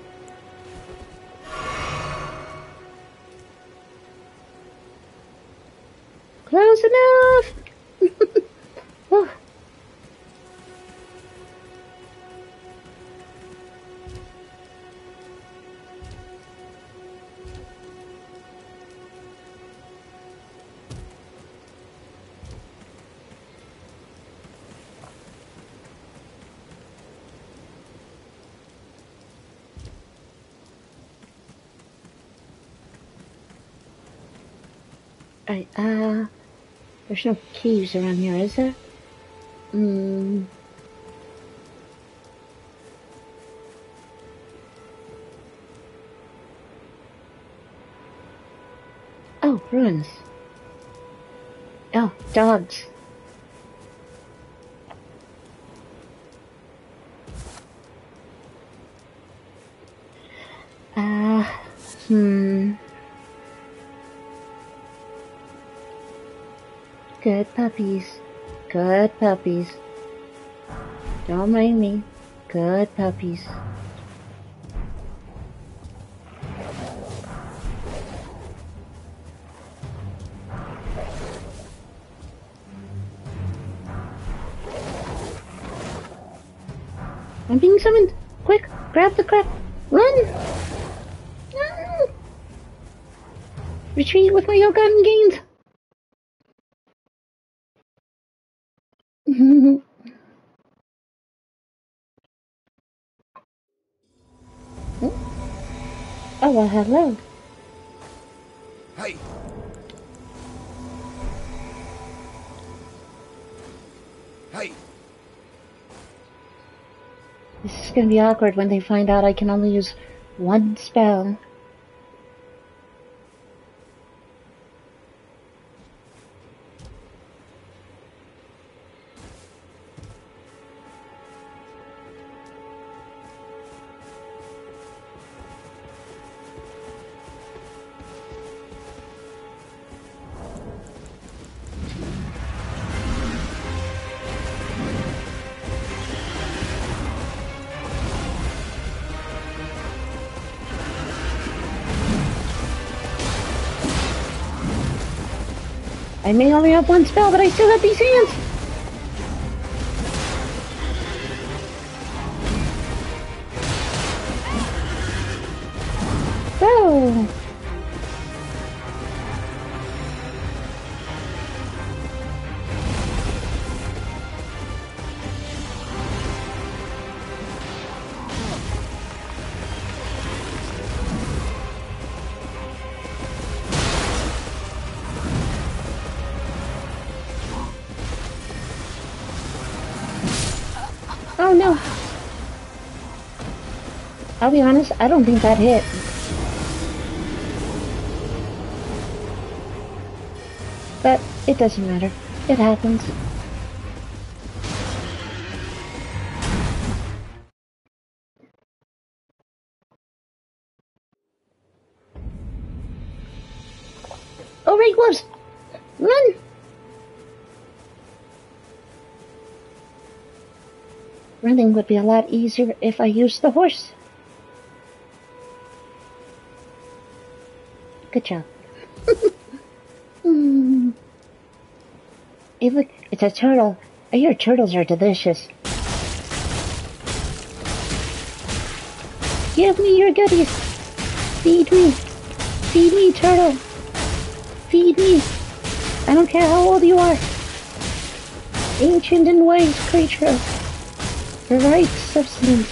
Close enough! Oh. Alright, uh, there's no keys around here, is there? Hmm. Oh, ruins. Oh, dogs. Uh, hmm. Good puppies. Good puppies. Don't mind me. Good puppies. I'm being summoned. Quick, grab the crap. Run! No! Retreat with my ill-gotten gains. Oh, well, hello. Hey! Hey! This is gonna be awkward when they find out I can only use one spell. I may only have one spell, but I still have these hands! Go! Oh no! I'll be honest, I don't think that hit. But it doesn't matter. It happens. Oh, Ray Gloves! Run! Running would be a lot easier if I used the horse. Good job. Hmm. Hey, look, it's a turtle. I hear turtles are delicious. Give me your goodies. Feed me. Feed me, turtle. Feed me. I don't care how old you are. Ancient and wise creature. The right substance.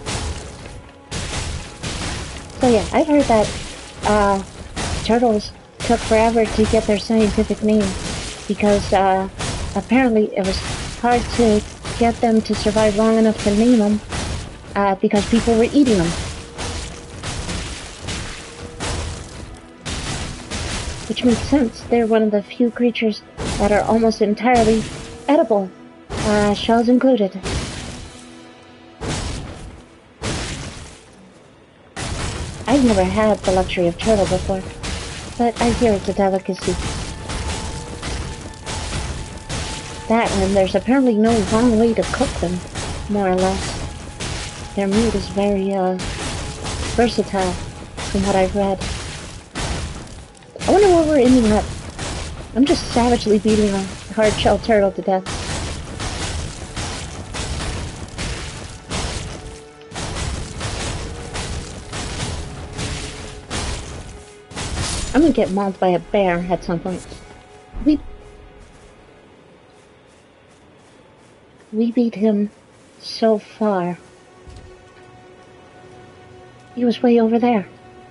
So yeah, I've heard that uh, turtles took forever to get their scientific name because uh, apparently it was hard to get them to survive long enough to name them uh, because people were eating them. Which makes sense. They're one of the few creatures that are almost entirely edible, uh, shells included. I've never had the luxury of turtle before, but I hear it's a delicacy. That and there's apparently no wrong way to cook them, more or less. Their meat is very, uh, versatile, from what I've read. I wonder where we're ending up. I'm just savagely beating a hard-shelled turtle to death. I'm gonna get mauled by a bear at some point. We... We beat him so far. He was way over there.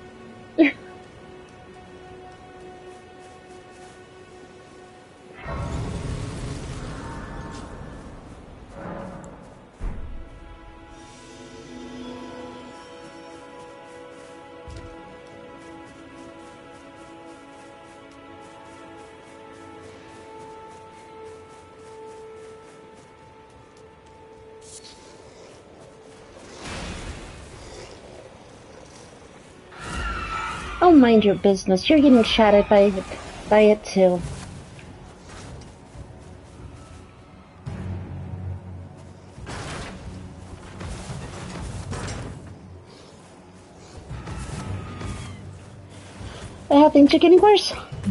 Oh, mind your business. You're getting shot at by, by it too. Uh, things are getting worse.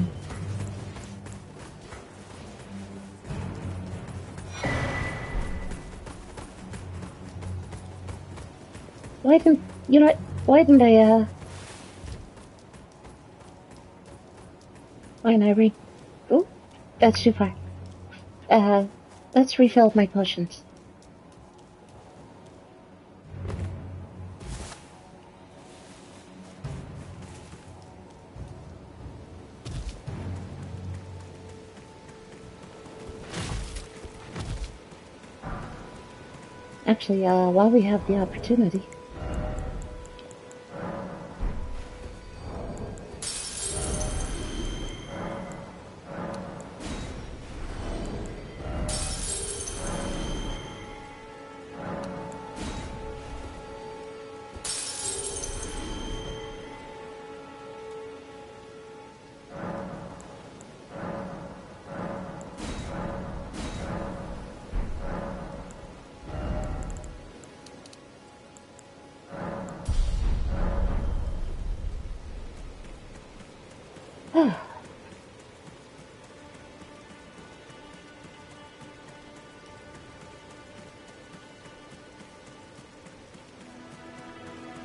Why didn't, you know what, why didn't I, uh... Why didn't I re... Ooh, that's too far. Uh, let's refill my potions. Actually, uh, while we have the opportunity...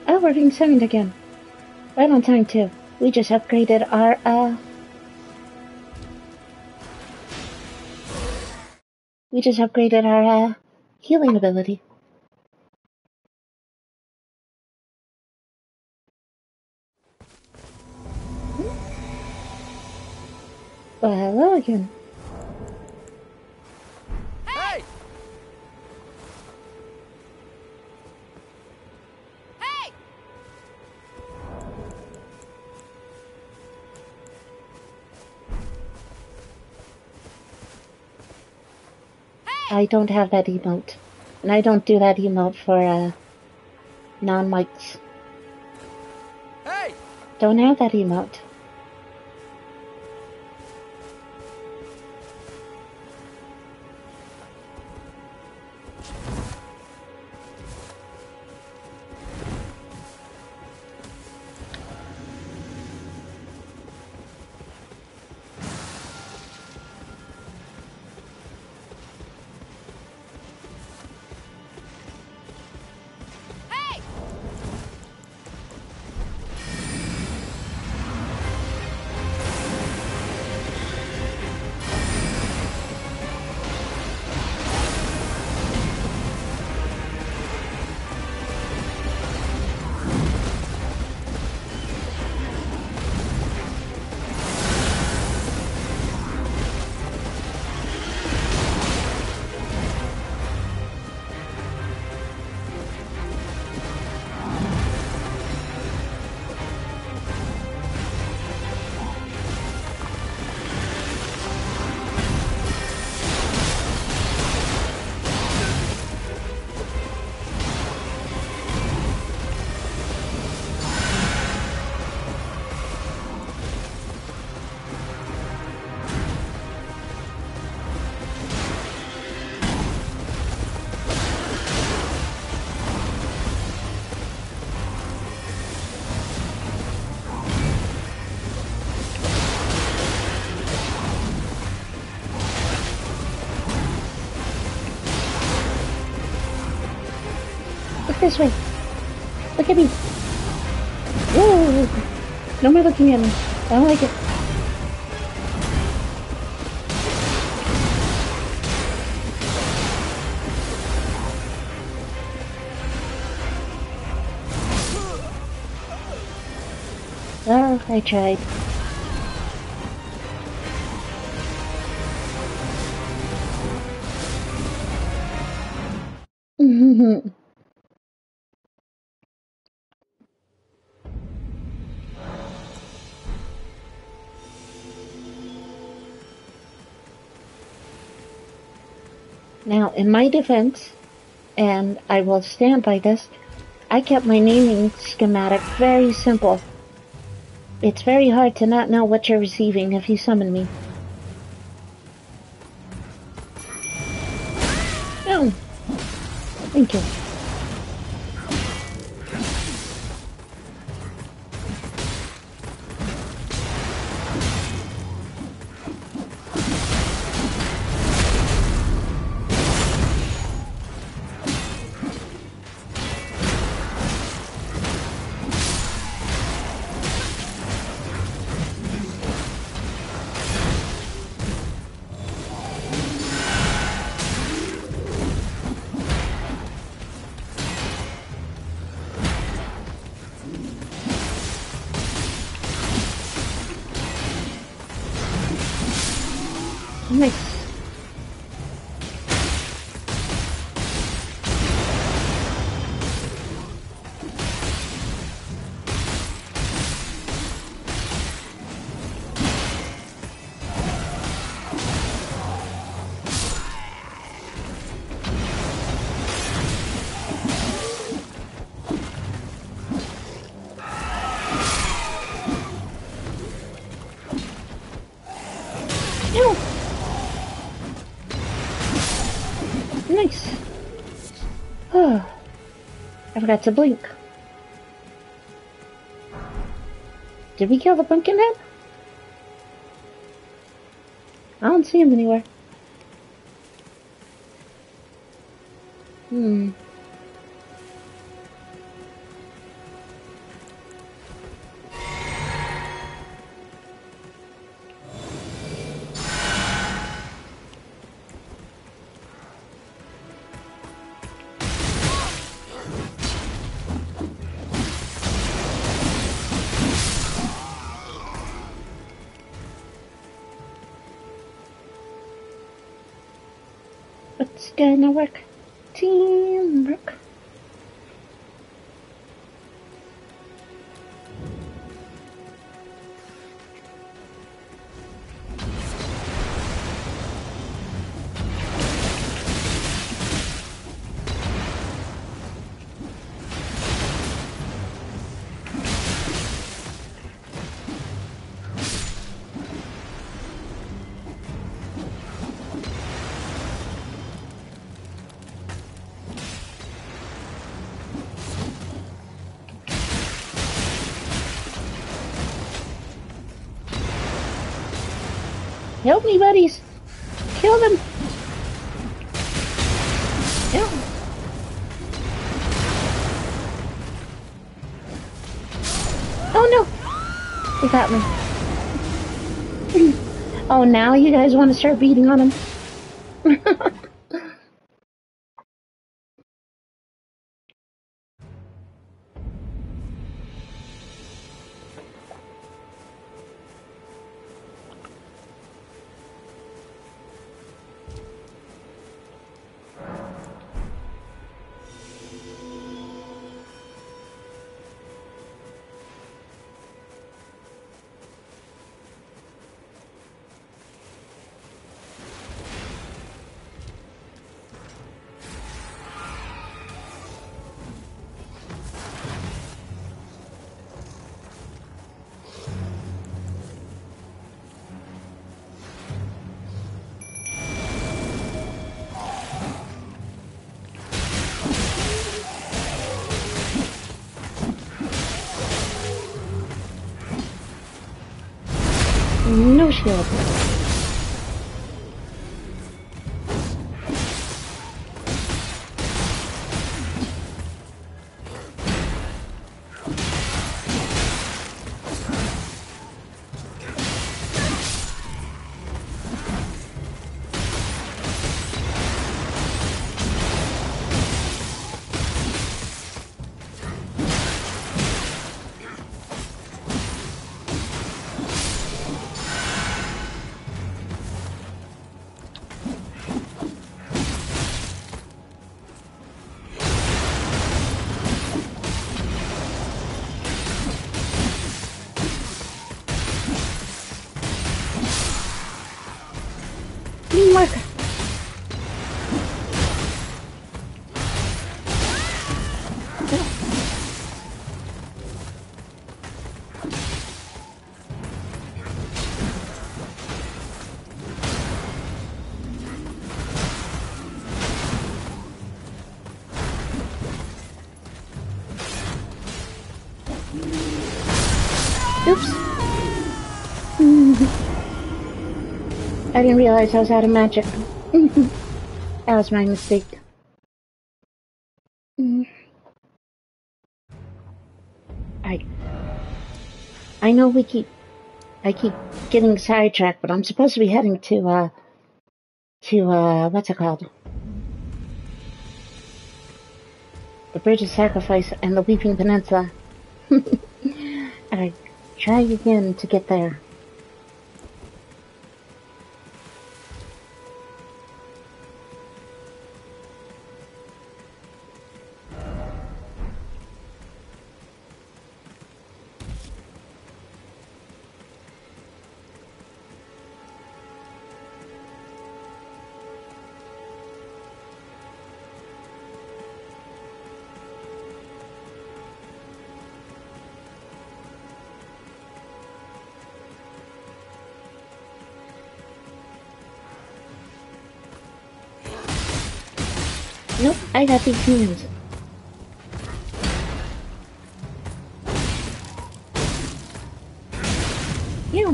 Oh, we're being summoned again. Right on time, too. We just upgraded our, uh... We just upgraded our, uh, healing ability. Well, hello again. Hey! Hey! I don't have that emote. And I don't do that emote for, uh, non-mics. Hey! Don't have that emote. Look this way. Look at me. Whoa. No more looking at me. I don't like it. Oh, I tried. Now, in my defense, and I will stand by this, I kept my naming schematic very simple. It's very hard to not know what you're receiving if you summon me. No. Thank you. Nice. Nice. Oh, I forgot to blink. Did we kill the pumpkin head? I don't see him anywhere. Hmm. Gonna work. Teamwork. Help me, buddies! Kill them! Help! Oh no! They got me. Oh, now you guys want to start beating on him? No shield. Teamwork. Oops. I didn't realize I was out of magic. That was my mistake. I I know we keep I keep getting sidetracked, but I'm supposed to be heading to uh to uh what's it called? The Bridge of Sacrifice and the Weeping Peninsula. I try again to get there. Nope, I got these humans. You.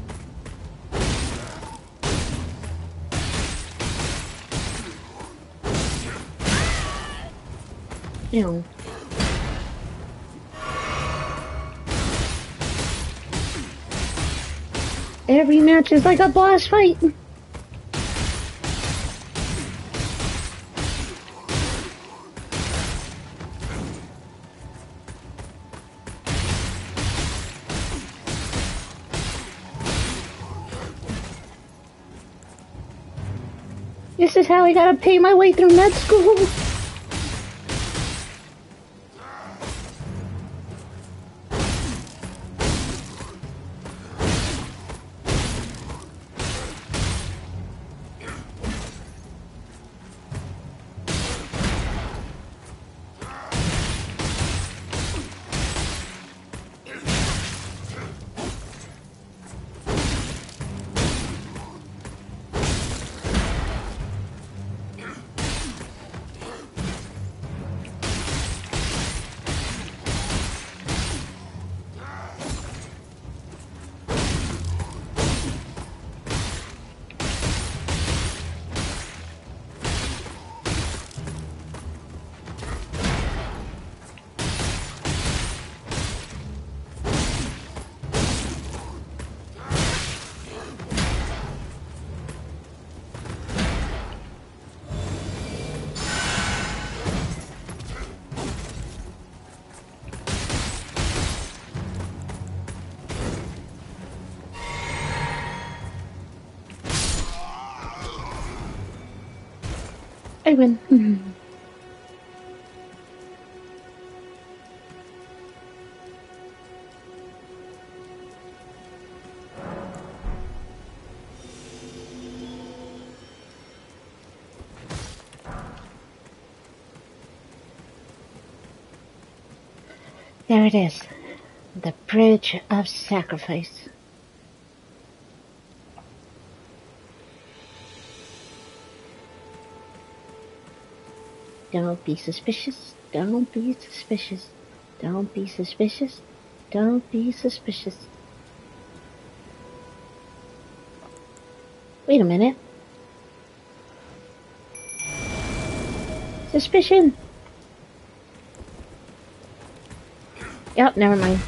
You. Every match is like a boss fight. This is how I gotta pay my way through med school. I win. There it is. The Bridge of Sacrifice. Don't be suspicious. Don't be suspicious. Don't be suspicious. Don't be suspicious. Wait a minute. Suspicion. Yep, never mind.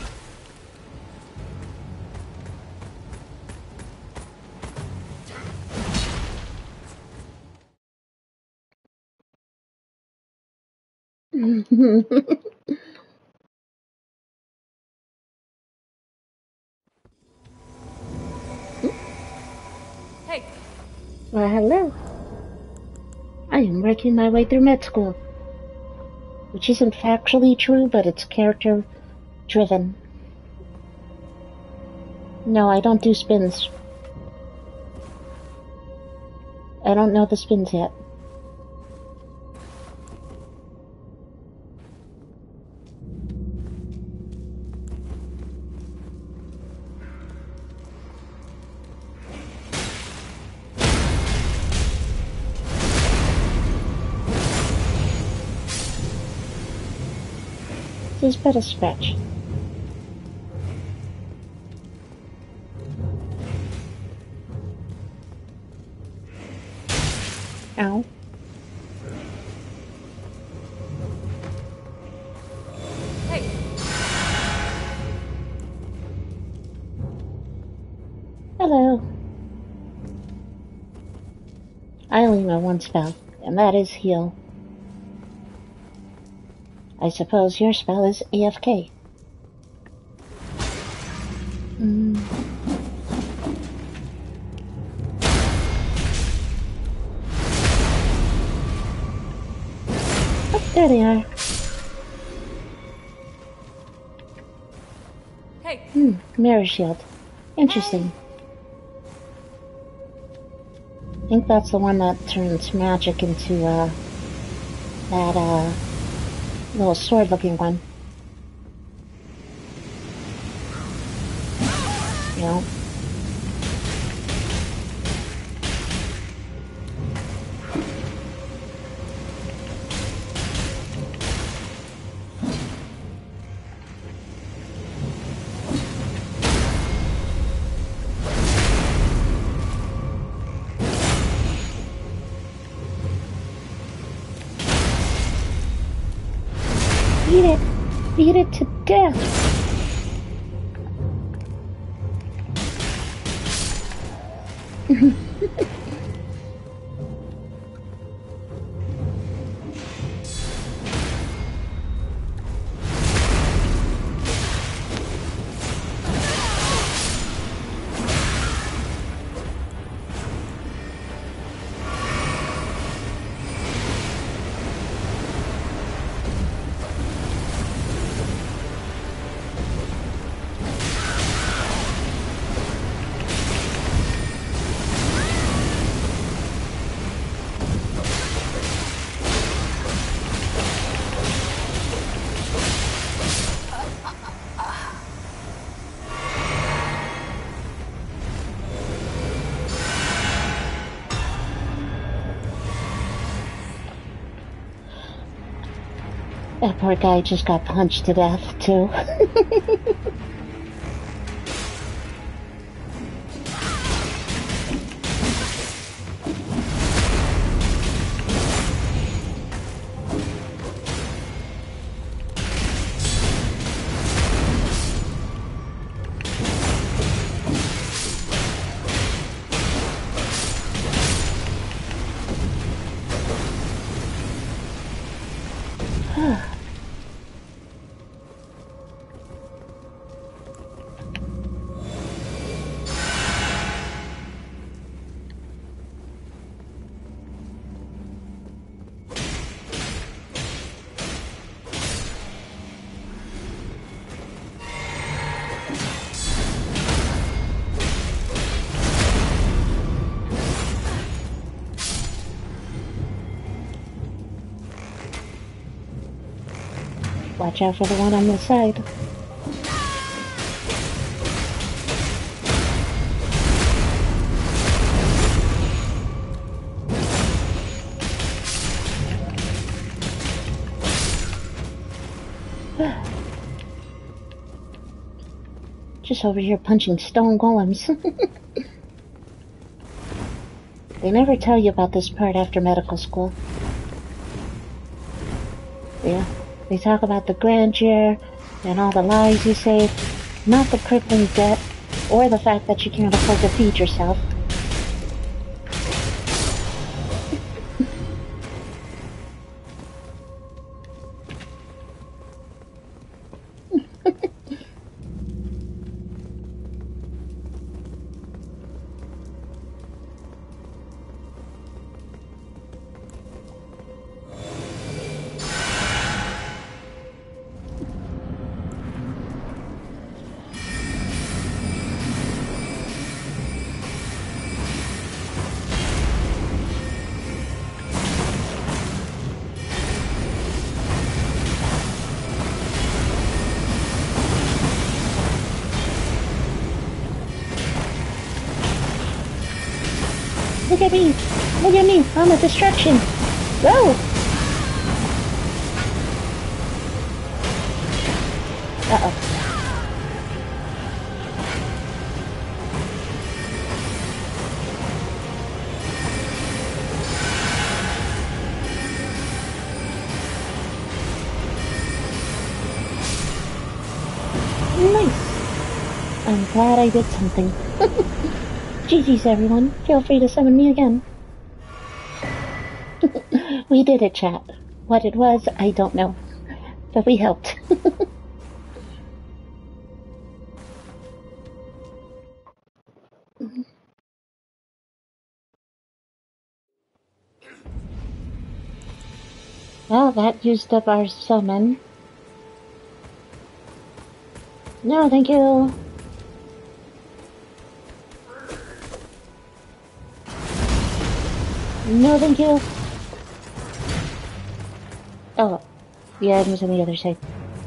Hey. Well, hello. I am working my way through med school. Which isn't factually true, but it's character driven. No, I don't do spins. I don't know the spins yet. This is but a scratch. Ow. Hey. Hello. I only know one spell, and that is heal. I suppose your spell is A F K. Mm. Oh, there they are. Hey. Hmm, mirror shield. Interesting. I think that's the one that turns magic into, uh, that, uh, little sword-looking one. You know? Beat it! Beat it to death! That poor guy just got punched to death, too. Watch out for the one on the side. Just over here punching stone golems. They never tell you about this part after medical school. Yeah. They talk about the grandeur and all the lives you saved, not the crippling debt or the fact that you can't afford to feed yourself. Look at me! Look at me! I'm a distraction! Go! Uh-oh. Nice! I'm glad I did something. G G's everyone, feel free to summon me again. We did it, chat. What it was, I don't know. But we helped. Well, that used up our summon. No, thank you. No, thank you. Oh, the item's on the other side.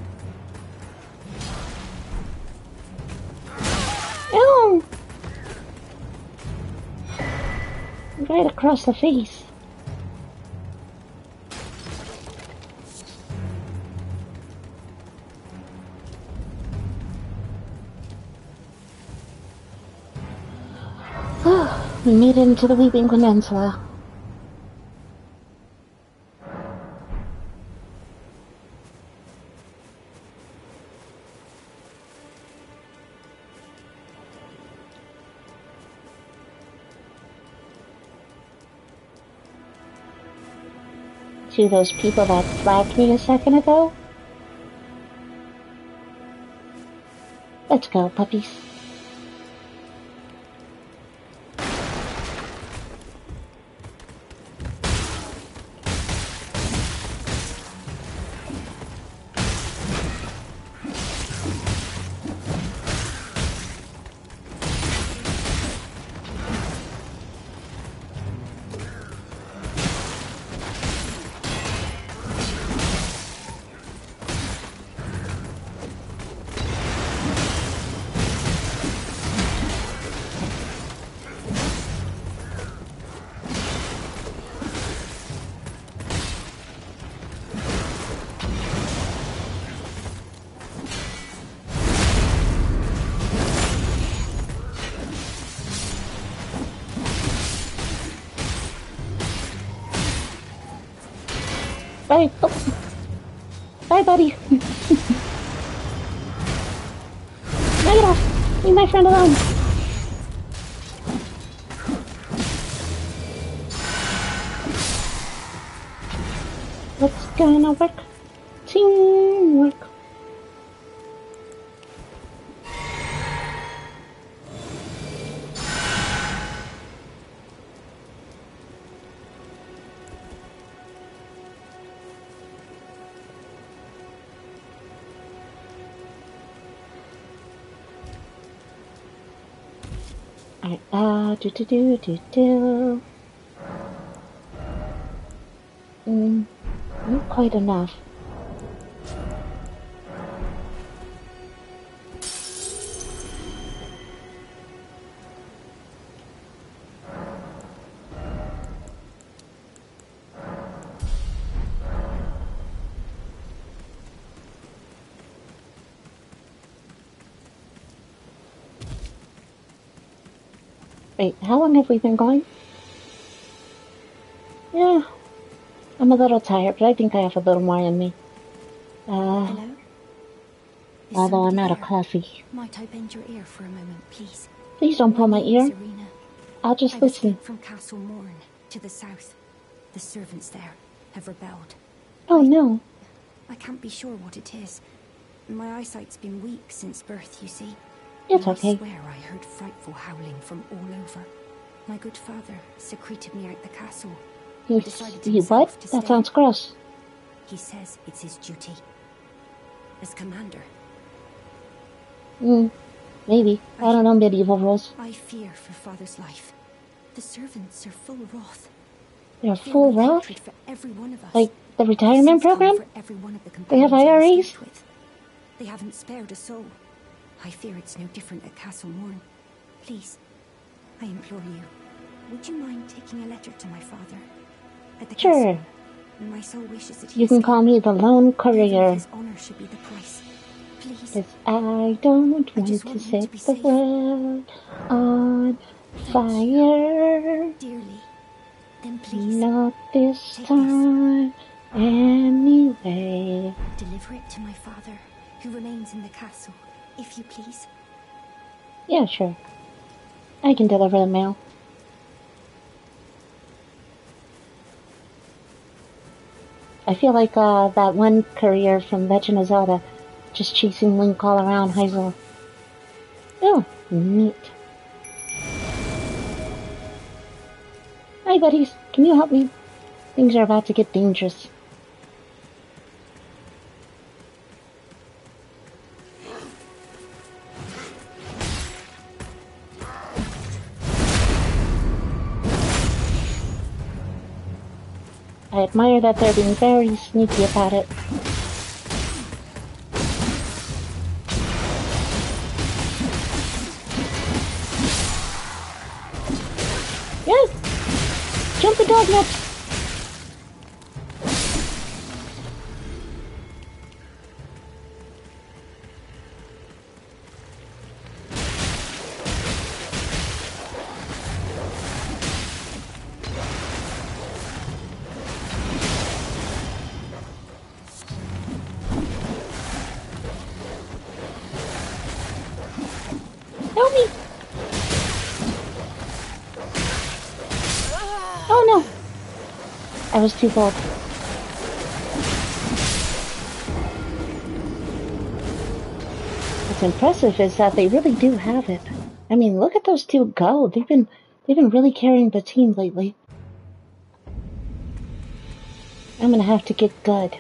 Oh! Right across the face. We made it into the Weeping Peninsula. To those people that slapped me a second ago. Let's go, puppies. Bye. Oh. Bye, buddy. Knock it off. Leave my friend alone. What's gonna work? Teamwork. Alright, uh, do do do do do. Mm, not quite enough. Wait, how long have we been going? Yeah, I'm a little tired, but I think I have a little more in me. Uh, Hello? Is although I'm somebody out of there? coffee. Might I bend your ear for a moment, please? Please don't pull my name is ear. Irina. I'll just I've listen. escaped from Castle Morn to the south. The servants there have rebelled. Oh no. I can't be sure what it is. My eyesight's been weak since birth, you see. It's And okay. I swear I heard frightful howling from all over. My good father secreted me out the castle. You, decided you himself what? to That stay. sounds gross. He says it's his duty. As commander, Hmm, maybe. I don't know medieval rules. I fear for father's life. The servants are full wrath. They're They full want rough? hatred for every one of us. Like the This retirement has come program? for every one of the They have companions I I R Es? escaped with. They haven't spared a soul. I fear it's no different at Castle Morn. Please, I implore you, would you mind taking a letter to my father? At the Sure. castle. My soul wishes that he You can escape. call me the lone Even if courier. his honor should be the price. Please. Cause I don't I want just to want him set to be the safe. world on fire. Dearly. Then please, Not this Take this. time, anyway. deliver it to my father, who remains in the castle, if you please. Yeah, sure. I can deliver the mail. I feel like uh, that one courier from Legend of Zelda, just chasing Link all around Hyrule. Oh, neat. Hi, buddies. Can you help me? Things are about to get dangerous. I admire that they're being very sneaky about it. Yes! Jump the dog nuts! Help me! Oh no! I was too bold. What's impressive is that they really do have it. I mean, look at those two go. They've been they've been really carrying the team lately. I'm gonna have to get good.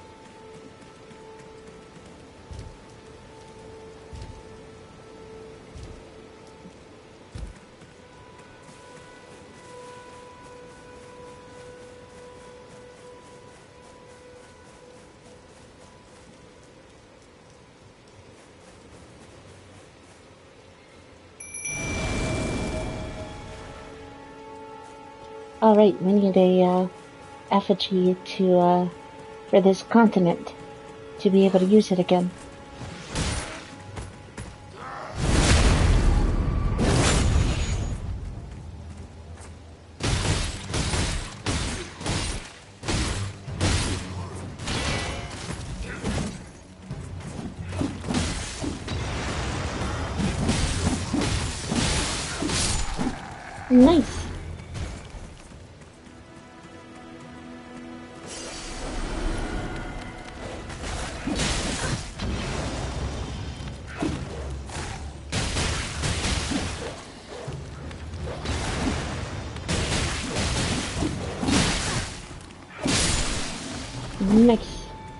Alright, we need a uh, effigy to uh, for this continent to be able to use it again. Nice. Nice.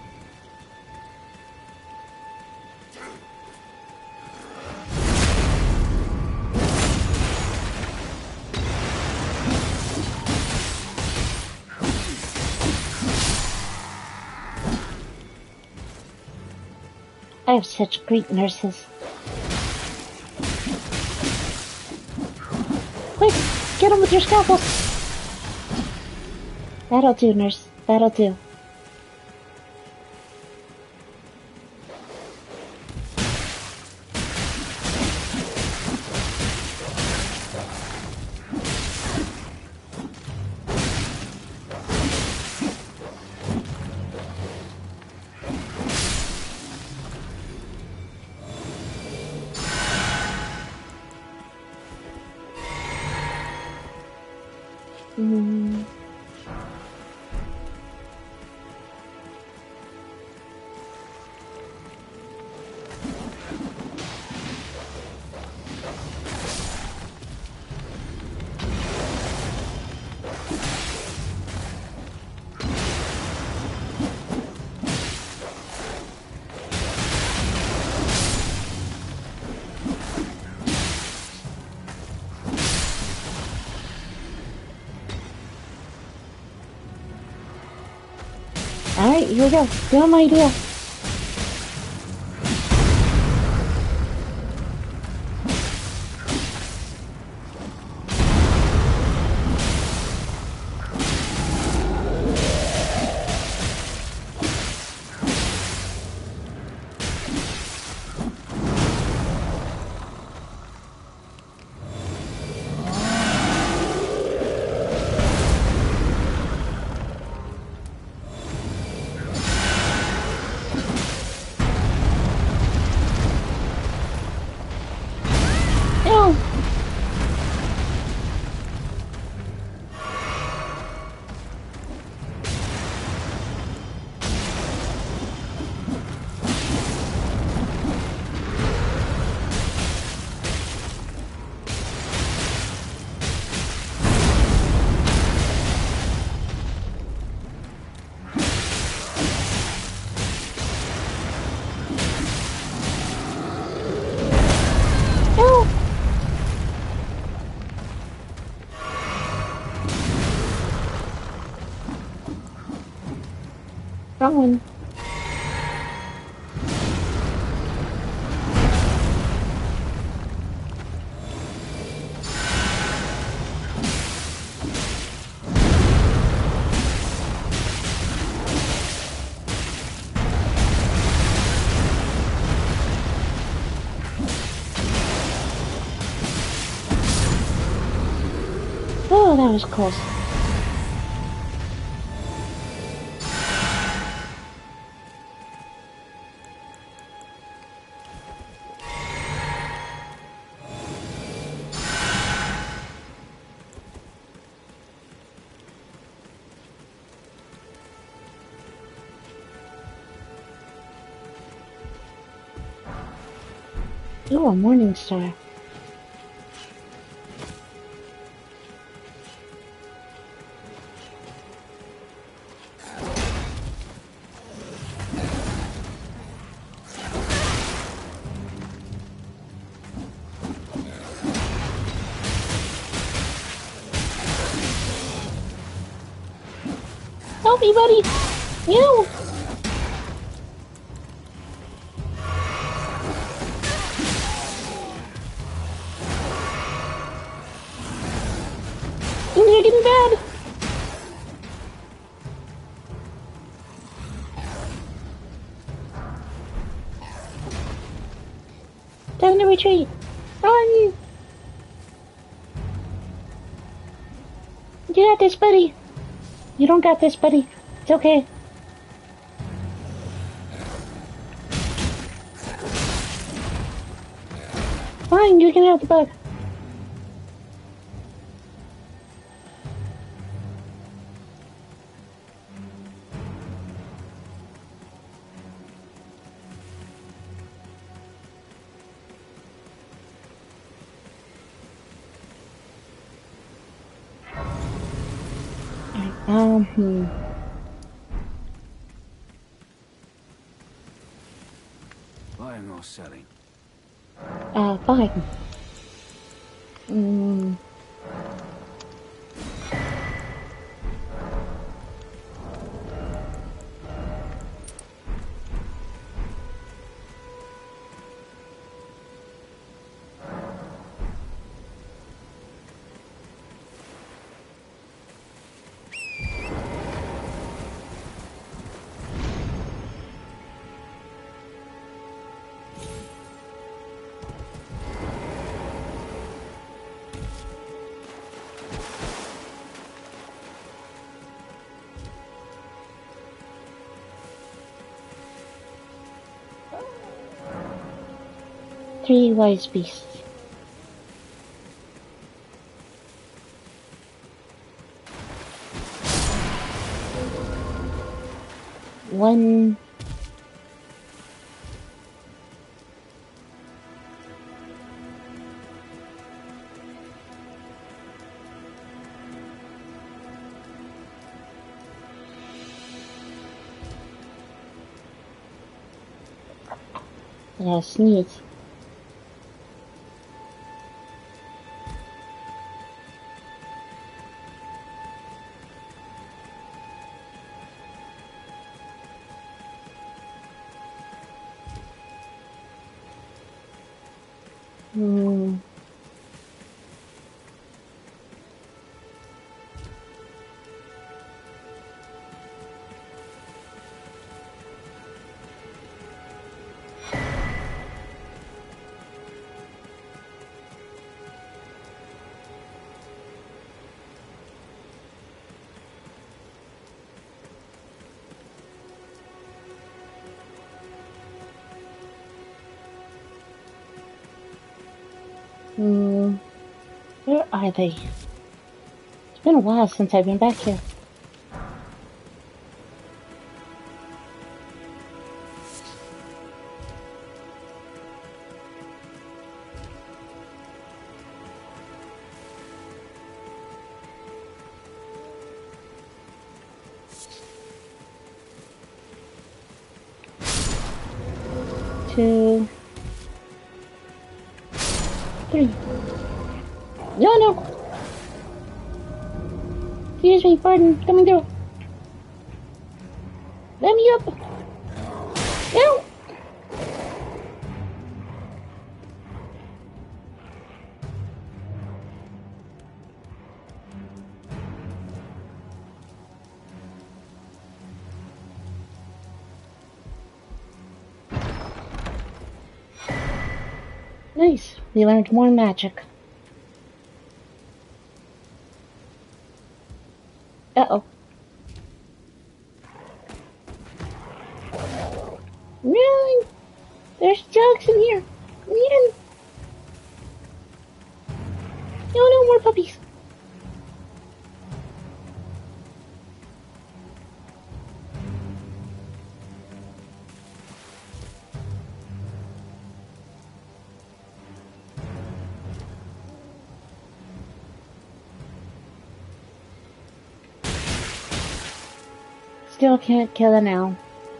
I have such great nurses. Quick, get them with your scalpels. That'll do, nurse. That'll do. Mm. Alright, here we go. Dumb idea. Wrong one. Oh, that was close. Ooh, a morning star. Help me, buddy! You! Things are getting bad! Time to retreat! Run! You got this, buddy! You don't got this, buddy. It's okay. Fine, you can have the bug. Um, hmm. Buying or selling? Uh, fine. Mm. Three wise beasts. One. Yeah, sneeze. Hmm. Hmm. Where are they? It's been a while since I've been back here. Two. Three. No, no! Excuse me, pardon, coming through. Let me up! No! Nice. We learned more magic. Uh-oh. Run! There's jugs in here. Run! No, no more puppies. Still can't kill an owl.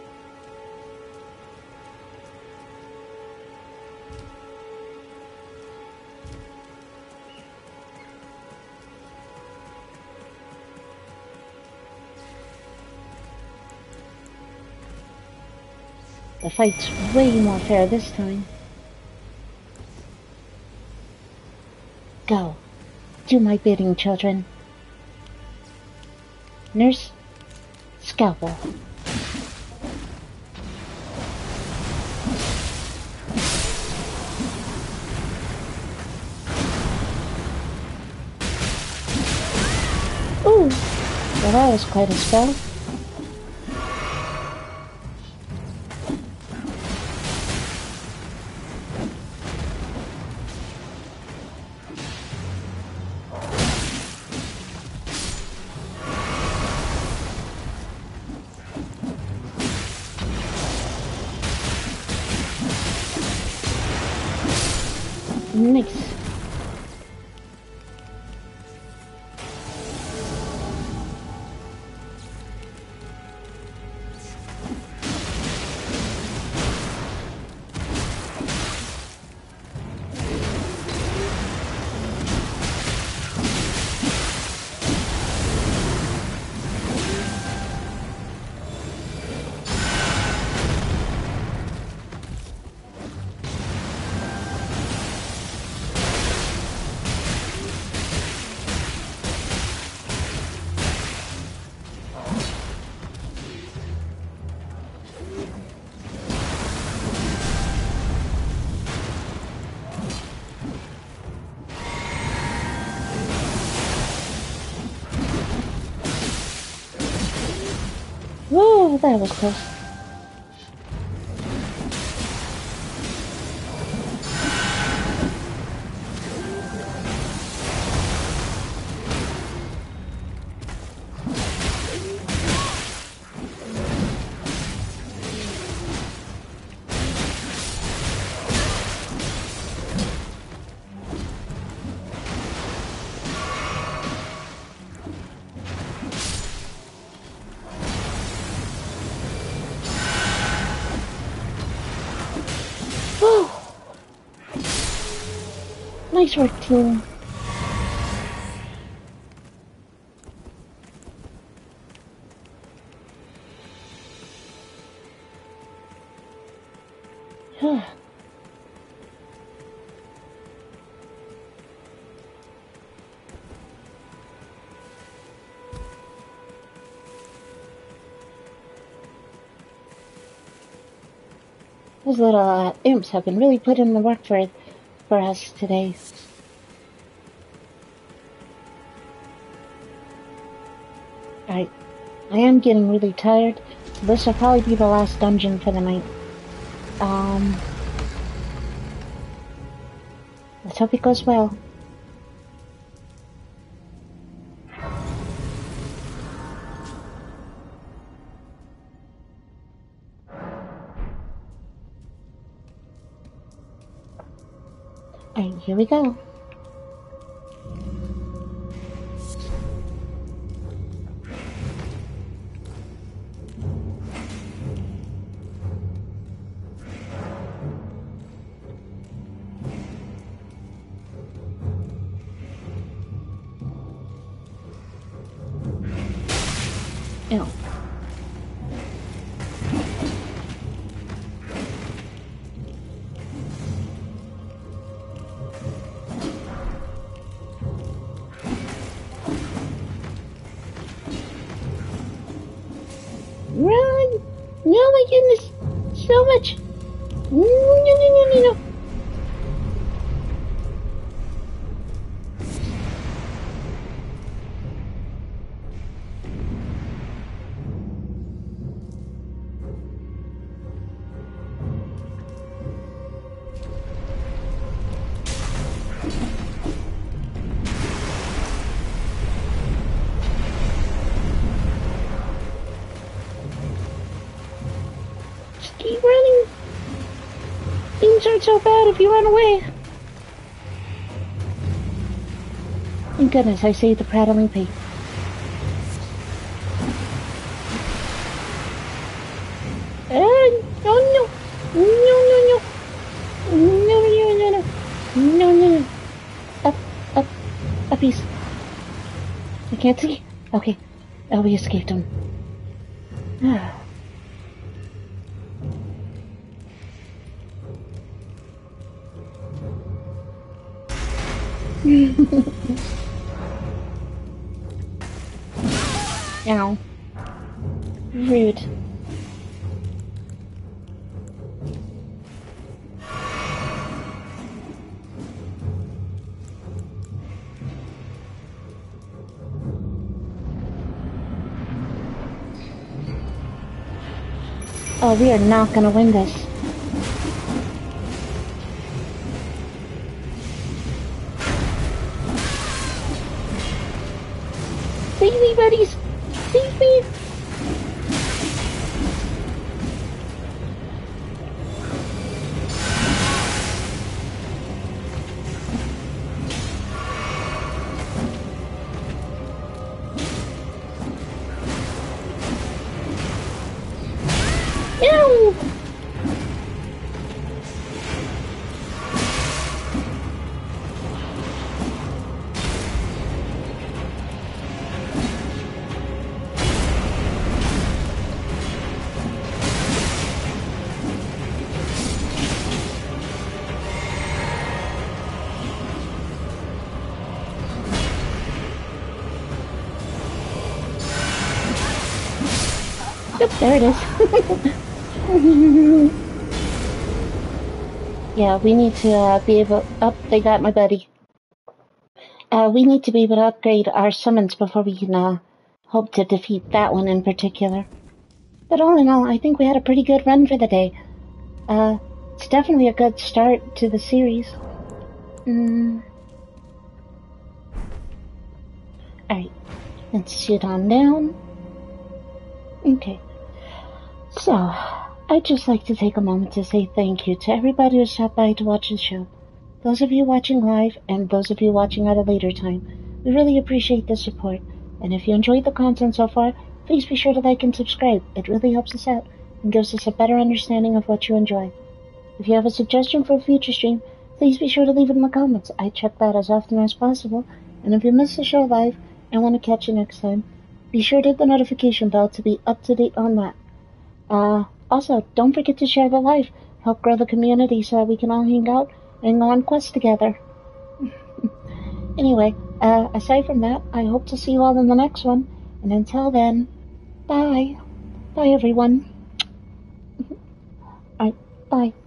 The fight's way more fair this time. Go. Do my bidding, children. Nurse, scalpel. Ooh, well that was quite a spell. Nice. that was close. Nice work, team. Those little uh, imps have been really putting in the work for for us today. I, I am getting really tired. This will probably be the last dungeon for the night. Um, let's hope it goes well. Alright, here we go. Ew. Run! No, my goodness! So much! No, no, no, no, no, no! Keep running. Things aren't so bad if you run away. Thank goodness I saved the prattling pig. Uh, no, no. No, no, no. No, no, no, no. No, no, no. Up, up, up, piece. I can't see. Okay. Oh, we escaped him. Ah. Ow. Rude. Oh, we are not gonna win this. Save me, buddies! Save me! No! Yep, there it is. Yeah, we need to uh, be able... Oh, they got my buddy. Uh, we need to be able to upgrade our summons before we can uh, hope to defeat that one in particular. But all in all, I think we had a pretty good run for the day. Uh, it's definitely a good start to the series. Mm. Alright, let's sit on down. Okay. So, I'd just like to take a moment to say thank you to everybody who stopped by to watch the show. Those of you watching live, and those of you watching at a later time, we really appreciate the support. And if you enjoyed the content so far, please be sure to like and subscribe. It really helps us out, and gives us a better understanding of what you enjoy. If you have a suggestion for a future stream, please be sure to leave it in the comments. I check that as often as possible, and if you miss the show live and want to catch you next time, be sure to hit the notification bell to be up to date on that. Uh, also, don't forget to share the live, help grow the community so that we can all hang out and go on quests together. Anyway, uh, aside from that, I hope to see you all in the next one, and until then, bye. Bye, everyone. Alright, bye.